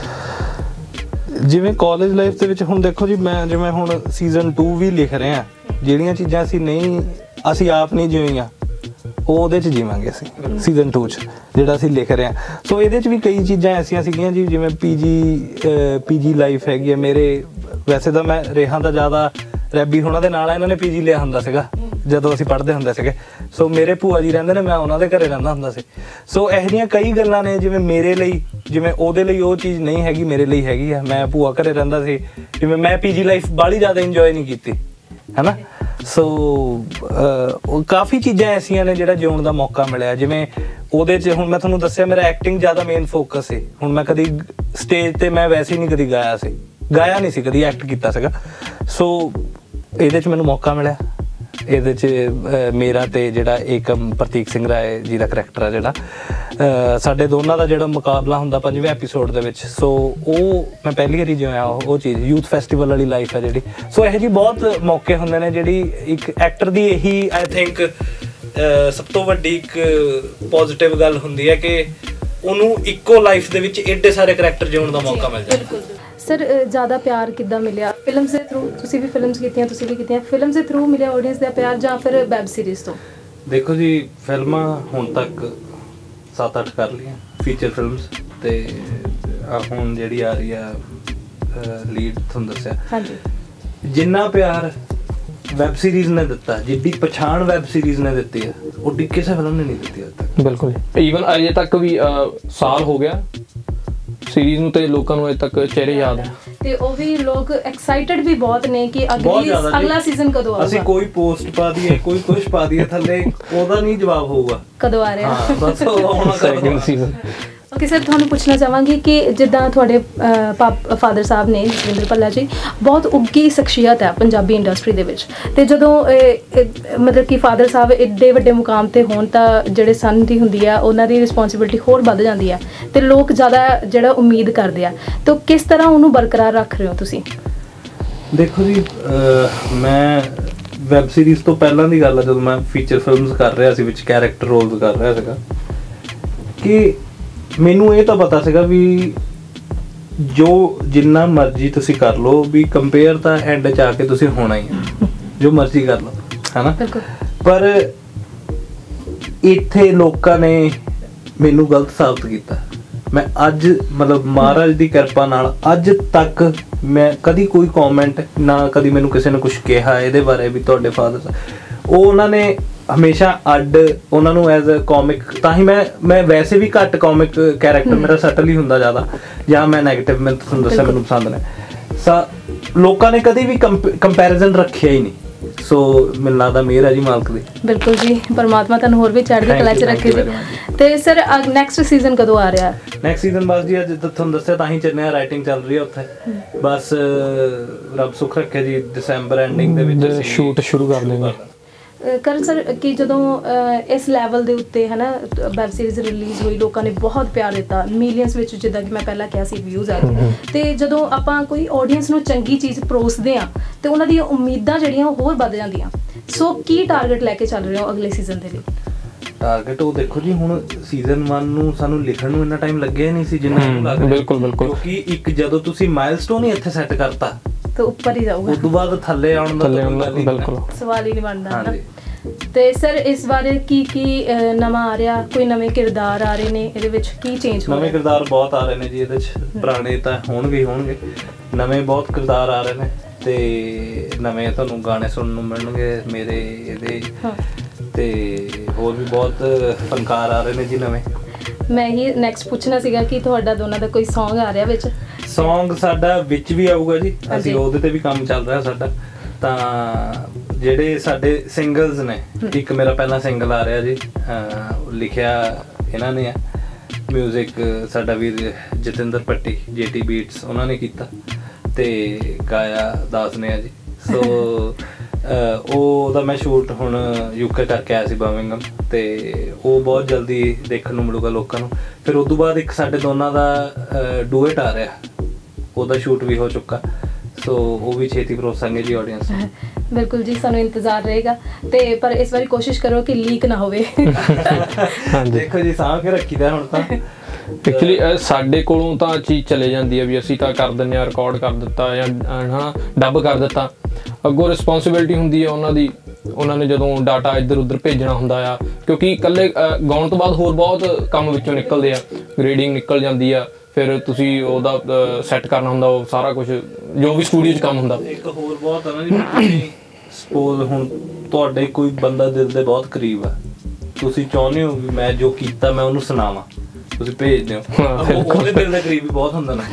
ਜਿਵੇਂ ਕਾਲਜ ਲਾਈਫ ਦੇ ਵਿੱਚ ਹੁਣ ਦੇਖੋ ਜੀ, ਮੈਂ ਜਿਵੇਂ ਹੁਣ ਸੀਜ਼ਨ ਟੂ ਵੀ ਲਿਖ ਰਹੇ ਹਾਂ, ਜਿਹੜੀਆਂ ਚੀਜ਼ਾਂ ਅਸੀਂ ਨਹੀਂ, ਅਸੀਂ ਆਪ ਨਹੀਂ ਜਿਉਈਆਂ, ਉਹ ਉਹਦੇ 'ਚ ਜੀਵਾਂਗੇ ਅਸੀਂ ਸੀਜ਼ਨ ਟੂ 'ਚ, ਜਿਹੜਾ ਅਸੀਂ ਲਿਖ ਰਹੇ ਹਾਂ। ਸੋ ਇਹਦੇ 'ਚ ਵੀ ਕਈ ਚੀਜ਼ਾਂ ਐਸੀਆਂ ਸੀਗੀਆਂ ਜੀ, ਜਿਵੇਂ ਪੀਜੀ ਪੀਜੀ ਲਾਈਫ ਹੈਗੀ ਹੈ ਮੇਰੇ, ਵੈਸੇ ਤਾਂ ਮੈਂ ਰਿਹਾ ਤਾਂ ਜ਼ਿਆਦਾ ਰੈਬੀ ਹੋਣਾ ਦੇ ਨਾਲ, ਇਹਨਾਂ ਨੇ ਪੀਜੀ ਲਿਆ ਹੁੰਦਾ ਸੀਗਾ ਜਦੋਂ ਅਸੀਂ ਪੜ੍ਹਦੇ ਹੁੰਦੇ ਸੀਗੇ। ਸੋ ਮੇਰੇ ਭੂਆ ਜੀ ਰਹਿੰਦੇ ਨੇ, ਮੈਂ ਉਹਨਾਂ ਦੇ ਘਰੇ ਰਹਿੰਦਾ ਹੁੰਦਾ ਸੀ। ਸੋ ਇਹੋ ਜਿਹੀਆਂ ਕਈ ਗੱਲਾਂ ਨੇ, ਜਿਵੇਂ ਮੇਰੇ ਲਈ, ਜਿਵੇਂ ਉਹਦੇ ਲਈ ਉਹ ਚੀਜ਼ ਨਹੀਂ ਹੈਗੀ, ਮੇਰੇ ਲਈ ਹੈਗੀ ਆ। ਮੈਂ ਭੂਆ ਘਰੇ ਰਹਿੰਦਾ ਸੀ, ਜਿਵੇਂ ਮੈਂ ਪੀਜੀ ਲਾਈਫ ਬਾਹਲੀ ਜ਼ਿਆਦਾ ਇੰਜੋਏ ਨਹੀਂ ਕੀਤੀ, ਹੈ ਨਾ। ਸੋ ਕਾਫੀ ਚੀਜ਼ਾਂ ਐਸੀਆਂ ਨੇ ਜਿਹੜਾ ਜਿਉਣ ਦਾ ਮੌਕਾ ਮਿਲਿਆ, ਜਿਵੇਂ ਉਹਦੇ 'ਚ ਹੁਣ ਮੈਂ ਤੁਹਾਨੂੰ ਦੱਸਿਆ ਮੇਰਾ ਐਕਟਿੰਗ ਜ਼ਿਆਦਾ ਮੇਨ ਫੋਕਸ ਸੀ। ਹੁਣ ਮੈਂ ਕਦੀ ਸਟੇਜ ਤੇ ਮੈਂ ਵੈਸੇ ਹੀ ਨਹੀਂ ਕਦੀ ਗਾਇਆ ਸੀ, ਗਾਇਆ ਨਹੀਂ ਸੀ ਕਦੀ, ਐਕਟ ਕੀਤਾ ਸੀਗਾ। ਸੋ ਇਹਦੇ 'ਚ ਮੈਨੂੰ ਮੌਕਾ ਮਿਲਿਆ, ਇਹਦੇ 'ਚ ਮੇਰਾ ਤੇ ਜਿਹੜਾ ਏਕਮ ਪ੍ਰਤੀਕ ਸਿੰਘ ਰਾਏ ਜੀ ਦਾ ਕਰੈਕਟਰ ਆ, ਜਿਹੜਾ ਸਾਡੇ ਦੋਨਾਂ ਦਾ ਜਿਹੜਾ ਮੁਕਾਬਲਾ ਹੁੰਦਾ ਪੰਜਵੇਂ ਐਪੀਸੋਡ ਦੇ ਵਿੱਚ, ਸੋ ਉਹ ਮੈਂ ਪਹਿਲੀ ਵਾਰੀ ਜਿਉਂ ਆ ਉਹ ਚੀਜ਼, ਯੂਥ ਫੈਸਟੀਵਲ ਵਾਲੀ ਲਾਈਫ ਹੈ ਜਿਹੜੀ। ਸੋ ਇਹੋ ਜਿਹੀ ਬਹੁਤ ਮੌਕੇ ਹੁੰਦੇ ਨੇ, ਜਿਹੜੀ ਇੱਕ ਐਕਟਰ ਦੀ ਇਹੀ ਆਈ ਥਿੰਕ ਸਭ ਤੋਂ ਵੱਡੀ ਇੱਕ ਪੋਜ਼ਿਟਿਵ ਗੱਲ ਹੁੰਦੀ ਹੈ ਕਿ ਉਹਨੂੰ ਇੱਕੋ ਲਾਈਫ ਦੇ ਵਿੱਚ ਏਡੇ ਸਾਰੇ ਕਰੈਕਟਰ ਜਿਉਣ ਦਾ ਮੌਕਾ ਮਿਲ ਜਾਂਦਾ। ਸਰ, ਜ਼ਿਆਦਾ ਪਿਆਰ ਕਿੱਦਾਂ ਮਿਲਿਆ ਫਿਲਮਸ ਦੇ ਥਰੂ? ਤੁਸੀਂ ਵੀ ਫਿਲਮਸ ਕੀਤੀਆਂ, ਤੁਸੀਂ ਵੀ ਕੀਤੀਆਂ, ਫਿਲਮਸ ਦੇ ਥਰੂ ਮਿਲਿਆ ਆਡੀਅנס ਦਾ ਪਿਆਰ ਜਾਂ ਫਿਰ ਵੈਬ ਸੀਰੀਜ਼ ਤੋਂ? ਦੇਖੋ ਜੀ, ਫਿਲਮਾਂ ਹੁਣ ਤੱਕ ਸੱਤ ਅੱਠ ਕਰ ਲਈਆਂ, ਫੀਚਰ ਫਿਲਮਸ, ਤੇ ਹੁਣ ਜਿਹੜੀ ਆ ਰਹੀ ਆ ਲੀਡ ਤੁਹਾਨੂੰ ਦੱਸਿਆ, ਹਾਂਜੀ, ਜਿੰਨਾ ਪਿਆਰ ਵੈਬ ਸੀਰੀਜ਼ ਨੇ ਦਿੱਤਾ, ਜਿੱਡੀ ਪਛਾਣ ਵੈਬ ਸੀਰੀਜ਼ ਨੇ ਦਿੱਤੀ ਆ, ਓਡੀ ਕਿਸੇ ਫਿਲਮ ਨੇ ਨਹੀਂ ਦਿੱਤੀ ਅੱਜ ਤੱਕ। ਬਿਲਕੁਲ, ਈਵਨ ਅਜੇ ਤੱਕ ਵੀ ਸਾਲ ਹੋ ਗਿਆ ਸੀਰੀਜ਼ ਨੂੰ ਤੇ ਲੋਕਾਂ ਨੂੰ ਅਜੇ ਤੱਕ ਚਿਹਰੇ ਯਾਦ ਹੈ, ਤੇ ਉਹ ਵੀ ਲੋਕ ਐਕਸਾਈਟਡ ਵੀ ਬਹੁਤ ਨੇ ਕਿ ਅਗਲੀ ਅਗਲਾ ਸੀਜ਼ਨ ਕਦੋਂ ਆਊਗਾ। ਅਸੀਂ ਕੋਈ ਪੋਸਟ ਪਾ ਦਈਏ, ਕੋਈ ਕੁਝ ਪਾ ਦਈਏ ਥੱਲੇ, ਉਹਦਾ ਨਹੀਂ ਜਵਾਬ ਹੋਊਗਾ ਕਦੋਂ ਆ ਰਿਹਾ। ਹਾਂ ਬਸ ਉਹ ਆਉਣਾ ਸੈਕਿੰਡ ਸੀਜ਼ਨ। ਓਕੇ ਸਰ, ਤੁਹਾਨੂੰ ਪੁੱਛਣਾ ਚਾਹਾਂਗੀ ਕਿ ਜਿੱਦਾਂ ਤੁਹਾਡੇ ਫਾਦਰ ਸਾਹਿਬ ਨੇ ਜਸਵਿੰਦਰ ਭੱਲਾ ਜੀ ਬਹੁਤ ਉੱਘੀ ਸ਼ਖਸੀਅਤ ਹੈ ਪੰਜਾਬੀ ਇੰਡਸਟਰੀ ਦੇ ਵਿੱਚ, ਤੇ ਜਦੋਂ ਮਤਲਬ ਕਿ ਫਾਦਰ ਸਾਹਿਬ ਐਡੇ ਵੱਡੇ ਮੁਕਾਮ ਤੇ ਹੋਣ ਤਾਂ ਜਿਹੜੇ ਸਨ ਦੀ ਹੁੰਦੀ ਆ ਉਹਨਾਂ ਦੀ ਰਿਸਪੌਂਸਿਬਿਲਿਟੀ ਹੋਰ ਵੱਧ ਜਾਂਦੀ ਆ ਤੇ ਲੋਕ ਜ਼ਿਆਦਾ ਜਿਹੜਾ ਉਮੀਦ ਕਰਦੇ ਆ, ਤਾਂ ਕਿਸ ਤਰ੍ਹਾਂ ਉਹਨੂੰ ਬਰਕਰਾਰ ਰੱਖ ਰਹੇ ਹੋ ਤੁਸੀਂ? ਦੇਖੋ ਜੀ, ਮੈਂ ਵੈਬ ਸੀਰੀਜ਼ ਤੋਂ ਪਹਿਲਾਂ ਦੀ ਗੱਲ ਹੈ, ਜਦੋਂ ਮੈਂ ਫੀਚਰ ਫਿਲਮਸ ਕਰ ਰਿਹਾ ਸੀ, ਵਿੱਚ ਕੈਰੈਕਟਰ ਰੋਲਸ ਕਰ ਰਿਹਾ ਸੀਗਾ, ਕਿ ਮੈਨੂੰ ਇਹ ਤਾਂ ਪਤਾ ਸੀਗਾ ਵੀ ਜੋ ਜਿੰਨਾ ਮਰਜ਼ੀ ਤੁਸੀਂ ਕਰ ਲਓ, ਵੀ ਕੰਪੇਅਰ ਤਾਂ ਐਂਡ 'ਚ ਆ ਕੇ ਤੁਸੀਂ ਹੋਣਾ ਹੀ ਹੈ, ਜੋ ਮਰਜ਼ੀ ਕਰ ਲਓ, ਹੈ ਨਾ। ਪਰ ਇੱਥੇ ਲੋਕਾਂ ਨੇ ਮੈਨੂੰ ਗਲਤ ਸਾਬਤ ਕੀਤਾ। ਮੈਂ ਅੱਜ ਮਤਲਬ ਮਹਾਰਾਜ ਦੀ ਕਿਰਪਾ ਨਾਲ ਅੱਜ ਤੱਕ ਮੈਂ ਕਦੀ ਕੋਈ ਕਮੈਂਟ ਨਾ, ਕਦੀ ਮੈਨੂੰ ਕਿਸੇ ਨੇ ਕੁਝ ਕਿਹਾ ਇਹਦੇ ਬਾਰੇ ਵੀ ਤੁਹਾਡੇ ਫਾਦਰ ਸਾਹਿਬ, ਉਹ ਉਹਨਾਂ ਨੇ ਹਮੇਸ਼ਾ ਅੱਡ ਉਹਨਾਂ ਨੂੰ ਐਜ਼ ਅ ਕਾਮਿਕ, ਤਾਂ ਹੀ ਮੈਂ ਮੈਂ ਵੈਸੇ ਵੀ ਘੱਟ ਕਾਮਿਕ ਕੈਰੈਕਟਰ ਮੇਰਾ ਸਟਲ ਹੀ ਹੁੰਦਾ ਜ਼ਿਆਦਾ, ਜਾਂ ਮੈਂ ਨੈਗੇਟਿਵ, ਮੈਂ ਤੁਹਾਨੂੰ ਦੱਸਿਆ ਮੈਨੂੰ ਪਸੰਦ ਨੇ, ਸਾ ਲੋਕਾਂ ਨੇ ਕਦੀ ਵੀ ਕੰਪੈਰੀਜ਼ਨ ਰੱਖਿਆ ਹੀ ਨਹੀਂ। ਸੋ ਮੈਨੂੰ ਲੱਗਦਾ ਮਿਹਰ ਹੈ ਜੀ ਮਾਲਕ ਦੀ। ਬਿਲਕੁਲ ਜੀ, ਪਰਮਾਤਮਾ ਤੁਹਾਨੂੰ ਹੋਰ ਵੀ ਚੜ੍ਹਦੀ ਕਲਾ 'ਚ ਰੱਖੇ ਜੀ। ਤੇ ਸਰ ਨੈਕਸਟ ਸੀਜ਼ਨ ਕਦੋਂ ਆ ਰਿਹਾ? ਨੈਕਸਟ ਸੀਜ਼ਨ ਬਸ ਜੀ ਅੱਜ ਤੁਹਾਨੂੰ ਦੱਸਿਆ ਤਾਂ ਹੀ ਚੱਲਿਆ, ਰਾਈਟਿੰਗ ਚੱਲ ਰਹੀ ਹੈ ਉੱਥੇ, ਬਸ ਰੱਬ ਸੁੱਖ ਰੱਖੇ ਜੀ ਦਸੰਬਰ ਐਂਡਿੰਗ ਦੇ ਵਿੱਚ ਸ਼ੂਟ ਸ਼ੁਰੂ ਕਰ ਦੇਵਾਂਗੇ। ਕਰਨ ਸਰ, ਕਿ ਜਦੋਂ ਇਸ ਲੈਵਲ ਦੇ ਉੱਤੇ ਹੈ ਨਾ ਵੈਬ ਸੀਰੀਜ਼ ਰਿਲੀਜ਼ ਹੋਈ, ਲੋਕਾਂ ਨੇ ਬਹੁਤ ਪਿਆਰ ਦਿੱਤਾ, ਮਿਲੀਅਨਸ ਵਿੱਚ, ਜਿੱਦਾਂ ਕਿ ਮੈਂ ਪਹਿਲਾਂ ਕਿਹਾ ਸੀ ਵਿਊਜ਼ ਆਏ, ਤੇ ਜਦੋਂ ਆਪਾਂ ਕੋਈ ਆਡੀਅנס ਨੂੰ ਚੰਗੀ ਚੀਜ਼ ਪਰੋਸਦੇ ਆ ਤੇ ਉਹਨਾਂ ਦੀਆਂ ਉਮੀਦਾਂ ਜਿਹੜੀਆਂ ਉਹ ਹੋਰ ਵੱਧ ਜਾਂਦੀਆਂ। ਸੋ ਕੀ ਟਾਰਗੇਟ ਲੈ ਕੇ ਚੱਲ ਰਹੇ ਹੋ ਅਗਲੇ ਸੀਜ਼ਨ ਦੇ ਲਈ? ਟਾਰਗੇਟ ਉਹ ਦੇਖੋ ਜੀ, ਹੁਣ ਸੀਜ਼ਨ ਵਨ ਨੂੰ ਸਾਨੂੰ ਲਿਖਣ ਨੂੰ ਇੰਨਾ ਟਾਈਮ ਲੱਗਿਆ ਨਹੀਂ ਸੀ ਜਿੰਨਾ ਨੂੰ ਲੱਗ ਰਿਹਾ। ਬਿਲਕੁਲ ਬਿਲਕੁਲ, ਕਿਉਂਕਿ ਇੱਕ ਜਦੋਂ ਤੁਸੀਂ ਮਾਈਲਸਟੋਨ ਹੀ ਇੱਥੇ ਸੈੱਟ ਕਰਤਾ ਤਾਂ ਉੱਪਰ ਹੀ ਜਾਊਗਾ, ਉਸ ਤੋਂ ਬਾਅਦ ਥੱਲੇ ਆਉਣ ਦਾ ਬਿਲਕੁਲ ਸਵਾਲ ਹੀ ਨਹੀਂ ਬਣਦਾ। ਤੇ ਸਰ ਇਸ ਬਾਰੇ ਕੀ ਕੀ ਨਵਾਂ ਆ ਰਿਹਾ? ਕੋਈ ਨਵੇਂ ਕਿਰਦਾਰ ਆ ਰਹੇ ਨੇ ਇਹਦੇ ਵਿੱਚ? ਕੀ ਚੇਂਜ ਹੋ ਰਿਹਾ? ਨਵੇਂ ਕਿਰਦਾਰ ਬਹੁਤ ਆ ਰਹੇ ਨੇ ਜੀ ਇਹਦੇ 'ਚ, ਪੁਰਾਣੇ ਤਾਂ ਹੋਣਗੇ ਹੋਣਗੇ, ਨਵੇਂ ਬਹੁਤ ਕਿਰਦਾਰ ਆ ਰਹੇ ਨੇ, ਤੇ ਨਵੇਂ ਤੁਹਾਨੂੰ ਗਾਣੇ ਸੁਣਨ ਨੂੰ ਮਿਲਣਗੇ ਮੇਰੇ ਇਹਦੇ, ਤੇ ਹੋਰ ਵੀ ਬਹੁਤ ਫਨਕਾਰ ਆ ਰਹੇ ਨੇ ਜੀ ਨਵੇਂ। ਮੈਂ ਹੀ ਨੈਕਸਟ ਪੁੱਛਣਾ ਸੀਗਾ ਕਿ ਤੁਹਾਡਾ ਦੋਨਾਂ ਦਾ ਕੋਈ ਸੌਂਗ ਆ ਰਿਹਾ ਵਿੱਚ? ਸੌਂਗ ਸਾਡਾ ਵਿੱਚ ਵੀ ਆਊਗਾ ਜੀ, ਅਸੀਂ ਉਹਦੇ ਤੇ ਵੀ ਕੰਮ ਚੱਲ ਰਿਹਾ ਸਾਡਾ। ਤਾਂ ਜਿਹੜੇ ਸਾਡੇ ਸਿੰਗਲਸ ਨੇ, ਇੱਕ ਮੇਰਾ ਪਹਿਲਾ ਸਿੰਗਲ ਆ ਰਿਹਾ ਜੀ, ਲਿਖਿਆ ਇਹਨਾਂ ਨੇ ਆ, ਮਿਊਜ਼ਿਕ ਸਾਡਾ ਵੀਰ ਜਤਿੰਦਰ ਪੱਟੀ ਜੇਟੀ ਬੀਟਸ ਉਹਨਾਂ ਨੇ ਕੀਤਾ, ਤੇ ਗਾਇਆ ਦਾਸ ਨੇ ਆ ਜੀ। ਸੋ ਉਹ ਉਹਦਾ ਮੈਂ ਸ਼ੂਟ ਹੁਣ ਯੂਕੇ ਕਰਕੇ ਆਇਆ ਸੀ, ਬਰਮਿੰਗਮ, ਤੇ ਉਹ ਬਹੁਤ ਜਲਦੀ ਦੇਖਣ ਨੂੰ ਮਿਲੂਗਾ ਲੋਕਾਂ ਨੂੰ। ਫਿਰ ਉਸ ਤੋਂ ਬਾਅਦ ਇੱਕ ਸਾਡੇ ਦੋਨਾਂ ਦਾ ਡੂਏਟ ਆ ਰਿਹਾ, ਉਹਦਾ ਸ਼ੂਟ ਵੀ ਹੋ ਚੁੱਕਾ, ਸੋ ਉਹ ਵੀ ਛੇਤੀ ਪਰੋਸਾਂਗੇ ਜੀ ਆਡੀਅנס ਨੂੰ। ਬਿਲਕੁਲ ਜੀ, ਸਾਨੂੰ ਇੰਤਜ਼ਾਰ ਰਹੇਗਾ, ਤੇ ਪਰ ਇਸ ਵਾਰੀ ਕੋਸ਼ਿਸ਼ ਕਰੋ ਕਿ ਲੀਕ ਨਾ ਹੋਵੇ। ਦੇਖੋ ਜੀ, ਸਾਂਭ ਕੇ ਰੱਖੀਦਾ ਹੁਣ ਤਾਂ। ਐਕਚੁਅਲੀ ਸਾਡੇ ਕੋਲੋਂ ਤਾਂ ਚੀਜ਼ ਚਲੇ ਜਾਂਦੀ ਹੈ ਵੀ ਅਸੀਂ ਤਾਂ ਕਰ ਦਿੰਦੇ ਹਾਂ, ਰਿਕਾਰਡ ਕਰ ਦਿੱਤਾ ਜਾਂ ਹਾਂ ਡੱਬ ਕਰ ਦਿੱਤਾ, ਅੱਗੋਂ ਰਿਸਪੌਂਸਿਬਿਲਿਟੀ ਹੁੰਦੀ ਹੈ ਉਹਨਾਂ ਦੀ, ਉਹਨਾਂ ਨੇ ਜਦੋਂ ਡਾਟਾ ਇੱਧਰ ਉੱਧਰ ਭੇਜਣਾ ਹੁੰਦਾ ਆ, ਕਿਉਂਕਿ ਇਕੱਲੇ ਗਾਉਣ ਤੋਂ ਬਾਅਦ ਹੋਰ ਬਹੁਤ ਕੰਮ ਵਿੱਚੋਂ ਨਿਕਲਦੇ ਆ, ਗ੍ਰੇਡਿੰਗ ਨਿਕਲ ਜਾਂਦੀ ਆ, ਫਿਰ ਤੁਸੀਂ ਉਹਦਾ ਸੈੱਟ ਕਰਨਾ ਹੁੰਦਾ, ਉਹ ਸਾਰਾ ਕੁਝ ਜੋ ਵੀ ਸਟੂਡੀਓ 'ਚ ਕੰਮ ਹੁੰਦਾ। ਇੱਕ ਹੋਰ ਬਹੁਤ ਆ ਨਾ ਜੀ, ਸਪੋਜ਼ ਹੁਣ ਤੁਹਾਡੇ ਕੋਈ ਬੰਦਾ ਦਿਲ ਦੇ ਬਹੁਤ ਕਰੀਬ ਆ, ਤੁਸੀਂ ਚਾਹੁੰਦੇ ਹੋ ਵੀ ਮੈਂ ਜੋ ਕੀਤਾ ਮੈਂ ਉਹਨੂੰ ਸੁਣਾਵਾਂ, ਤੁਸੀਂ ਭੇਜਦੇ ਹੋ, ਉਹਦੇ ਦਿਲ ਦਾ ਕਰੀਬ ਵੀ ਬਹੁਤ ਹੁੰਦਾ ਨਾ,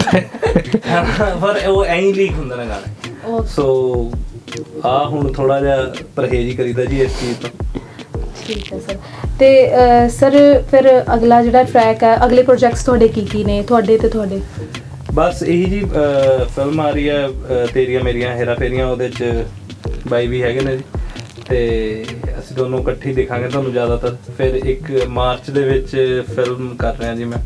ਪਰ ਉਹ ਐਂ ਹੀ ਲੀਕ ਹੁੰਦਾ ਨਾ ਗਾਣੇ। ਸੋ ਆ ਹੁਣ ਥੋੜਾ ਜਿਹਾ ਪਰਹੇਜ਼ ਹੀ ਕਰੀਦਾ ਜੀ ਇਸ ਚੀਜ਼ ਤੋਂ। ਠੀਕ ਹੈ ਸਰ। ਤੇ ਸਰ ਫਿਰ ਅਗਲਾ ਜਿਹੜਾ ਟਰੈਕ ਹੈ, ਅਗਲੇ ਪ੍ਰੋਜੈਕਟਸ ਤੁਹਾਡੇ ਕੀ ਕੀ ਨੇ, ਤੁਹਾਡੇ ਤੇ ਤੁਹਾਡੇ? ਬਸ ਇਹੀ ਜੀ ਫਿਲਮ ਆ ਰਹੀ ਹੈ ਤੇਰੀਆਂ ਮੇਰੀਆਂ ਹੇਰਾ ਫੇਰੀਆਂ, ਉਹਦੇ 'ਚ ਬਾਈ ਵੀ ਹੈਗੇ ਨੇ ਜੀ, ਤੇ ਅਸੀਂ ਦੋਨੋਂ ਇਕੱਠੇ ਦੇਖਾਂਗੇ ਤੁਹਾਨੂੰ ਜ਼ਿਆਦਾਤਰ। ਫਿਰ ਇੱਕ ਮਾਰਚ ਦੇ ਵਿੱਚ ਫਿਲਮ ਕਰ ਰਿਹਾ ਜੀ ਮੈਂ,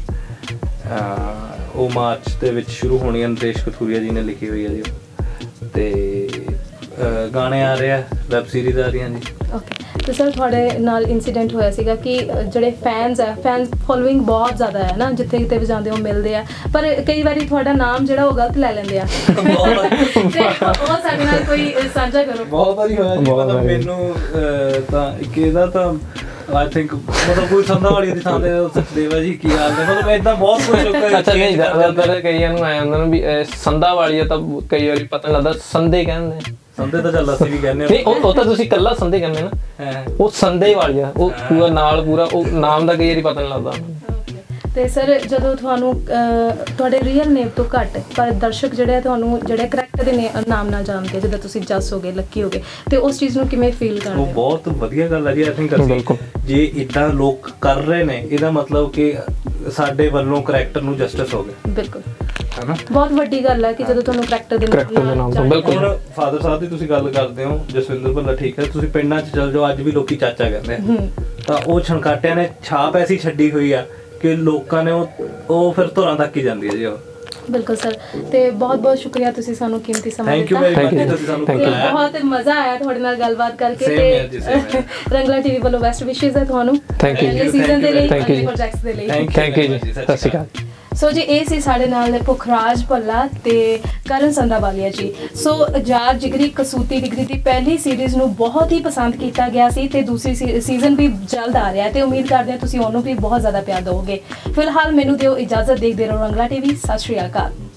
ਉਹ ਮਾਰਚ ਦੇ ਵਿੱਚ ਸ਼ੁਰੂ ਹੋਣੀ ਹੈ, ਨਰੇਸ਼ ਕਥੂਰੀਆ ਜੀ ਨੇ ਲਿਖੀ ਹੋਈ ਹੈ ਜੀ, ਤੇ ਗਾਣੇ ਆ ਰਹੇ ਆ, ਵੈਬ ਸੀਰੀਜ਼ ਆ ਰਹੀਆਂ ਜੀ। ਓਕੇ, ਤੇ ਸਰ ਤੁਹਾਡੇ ਨਾਲ ਇਨਸੀਡੈਂਟ ਹੋਇਆ ਸੀਗਾ ਕਿ ਜਿਹੜੇ ਫੈਨਸ ਹੈ, ਫੈਨਸ ਫੋਲੋਇੰਗ ਬਹੁਤ ਜ਼ਿਆਦਾ ਹੈ ਨਾ, ਜਿੱਥੇ ਕਿਤੇ ਵੀ ਜਾਂਦੇ ਹੋ ਮਿਲਦੇ ਆ, ਪਰ ਕਈ ਵਾਰੀ ਤੁਹਾਡਾ ਨਾਮ ਜਿਹੜਾ ਉਹ ਗਲਤ ਲੈ ਲੈਂਦੇ ਆ, ਤੇ ਉਹ ਸਾਡੇ ਨਾਲ ਕੋਈ ਸਾਂਝਾ ਕਰੋ। ਬਹੁਤ ਵਾਰੀ ਹੋਇਆ ਜੀ, ਮਤਲਬ ਮੈਨੂੰ ਤਾਂ ਇੱਕ ਇਹਦਾ ਤਾਂ ਆਈ ਥਿੰਕ ਮਤਲਬ ਕੋਈ ਸੰਧਾ ਵਾਲੀ ਦੀ ਥਾਂ ਤੇ ਸਚਦੇਵਾ ਜੀ ਕੀ ਹਾਲ ਨੇ, ਮਤਲਬ ਇਦਾਂ ਬਹੁਤ ਕੁਝ। ਅੱਛਾ ਨਹੀਂ, ਜ਼ਿਆਦਾਤਰ ਕਈਆਂ ਨੂੰ ਆਇਆ ਹੁੰਦਾ ਨਾ ਵੀ ਇਹ ਸੰਧਾ ਵਾਲੀ ਆ, ਤਾਂ ਕਈ ਵਾਰੀ ਪਤਾ ਨਹੀਂ ਲੱਗਦਾ ਸੰਦੇ ਕਹਿੰਦੇ। ਸੰਦੇ ਤਾਂ ਚੱਲ ਅਸੀਂ ਵੀ ਕਹਿੰਦੇ ਨਹੀਂ, ਉਹ ਉਹ ਤਾਂ ਤੁਸੀਂ ਇਕੱਲਾ ਸੰਦੇ ਕਹਿੰਦੇ ਨਾ, ਉਹ ਸੰਦੇ ਵਾਲੀ ਆ, ਉਹ ਪੂਰਾ ਨਾਲ ਪੂਰਾ ਉਹ ਨਾਮ ਦਾ ਕਈ ਵਾਰੀ ਪਤਾ ਨਹੀਂ ਲੱਗਦਾ। ਤੇ ਸਰ ਜਦੋਂ ਤੁਹਾਨੂੰ ਅਹ, ਤੁਹਾਡੇ ਰੀਅਲ ਨੇਮ ਤੋਂ ਘੱਟ ਪਰ ਦਰਸ਼ਕ ਜਿਹੜੇ ਆ ਤੁਹਾਨੂੰ ਜਿਹੜੇ ਕਰੈਕਟਰ ਦੇ ਨੇ ਨਾਮ ਨਾਲ ਜਾਣਦੇ, ਜਿੱਦਾਂ ਤੁਸੀਂ ਜੱਸ ਹੋ ਗਏ, ਲੱਕੀ ਹੋ ਗਏ, ਤੇ ਉਸ ਚੀਜ਼ ਨੂੰ ਕਿਵੇਂ ਫੀਲ ਕਰਦੇ ਉਹ ਹੋ? ਬਹੁਤ ਵਧੀਆ ਗੱਲ ਹੈ ਜੀ। ਆਈ ਥਿੰਕ ਅਸੀਂ ਜੇ ਇੱਦਾਂ ਲੋਕ ਕਰ ਰਹੇ ਨੇ, ਇਹਦਾ ਮਤਲਬ ਕਿ ਸਾਡੇ ਵੱਲੋਂ ਕਰੈਕਟਰ ਨੂੰ ਜਸਟਿਸ ਹੋ ਗਿਆ। ਬਿਲਕੁਲ, ਹਨਾ, ਬਹੁਤ ਵੱਡੀ ਗੱਲ ਹੈ ਕਿ ਜਦੋਂ ਤੁਹਾਨੂੰ ਕਰੈਕਟਰ ਦੇ ਨਾਮ ਤੋਂ ਬਿਲਕੁਲ। ਹੁਣ ਫਾਦਰ ਸਾਹਿਬ ਦੀ ਤੁਸੀਂ ਗੱਲ ਕਰਦੇ ਹੋ, ਜਸਵਿੰਦਰ ਭੱਲਾ, ਠੀਕ ਹੈ, ਤੁਸੀਂ ਪਿੰਡਾਂ 'ਚ ਚਲ ਜਾਓ, ਅੱਜ ਵੀ ਲੋਕੀ ਚਾਚਾ ਕਹਿੰਦੇ ਆ, ਤਾਂ ਉਹ ਛਣਕਾਟਿਆਂ ਨੇ ਛਾਪ ਐਸੀ ਛੱਡੀ ਹੋਈ ਆ ਕਿ ਲੋਕਾਂ ਨੇ ਉਹ ਉਹ ਫਿਰ ਧੁਰਾਂ ਤੱਕ ਹੀ ਜਾਂਦੀ ਹੈ ਜੀ ਉਹ। ਬਿਲਕੁਲ ਸਰ, ਤੇ ਬਹੁਤ ਬਹੁਤ ਸ਼ੁਕਰੀਆ, ਤੁਸੀਂ ਸਾਨੂੰ ਕੀਮਤੀ ਸਮਾਂ ਥੈਂਕ ਯੂ ਦਿੱਤਾ। ਵੈਰੀ ਮਚ, ਤੁਸੀਂ ਸਾਨੂੰ ਤੇ ਬੁਲਾਇਆ। ਬਹੁਤ ਮਜ਼ਾ ਆਇਆ ਤੁਹਾਡੇ ਨਾਲ ਗੱਲਬਾਤ ਕਰਕੇ। Same here ਜੀ, same here। ਤੇ ਰੰਗਲਾ ਟੀਵੀ ਵੱਲੋਂ ਬੈਸਟ ਵਿਸ਼ੇਸ ਹੈ ਤੁਹਾਨੂੰ Thank you, ਅਗਲੇ ਸੀਜ਼ਨ ਦੇ ਲਈ, thank you ਅਗਲੇ ਜੀ। ਪ੍ਰੋਜੈਕਟਸ ਦੇ ਲਈ। ਥੈਂਕ ਯੂ ਜੀ, ਸਤਿ ਸ਼੍ਰੀ ਅਕਾਲ। ਸੋ ਜੀ ਇਹ ਸੀ ਸਾਡੇ ਨਾਲ ਪੁਖਰਾਜ ਭੱਲਾ ਤੇ ਕਰਨ ਸੰਧਾਵਾਲੀਆ ਜੀ। ਸੋ ਯਾਰ ਜਿਗਰੀ ਕਸੂਤੀ ਡਿਗਰੀ ਦੀ ਪਹਿਲੀ ਸੀਰੀਜ਼ ਨੂੰ ਬਹੁਤ ਹੀ ਪਸੰਦ ਕੀਤਾ ਗਿਆ ਸੀ ਤੇ ਦੂਸਰੀ ਸੀਜ਼ਨ ਵੀ ਜਲਦ ਆ ਰਿਹਾ ਤੇ ਉਮੀਦ ਕਰਦੇ ਹਾਂ ਤੁਸੀਂ ਉਹਨੂੰ ਵੀ ਬਹੁਤ ਜ਼ਿਆਦਾ ਪਿਆਰ ਦਿਓਗੇ। ਫਿਲਹਾਲ ਮੈਨੂੰ ਦਿਓ ਇਜਾਜ਼ਤ, ਦੇਖਦੇ ਰਹੋ ਰੰਗਲਾ ਟੀਵੀ। ਸਤਿ ਸ਼੍ਰੀ ਅਕਾਲ।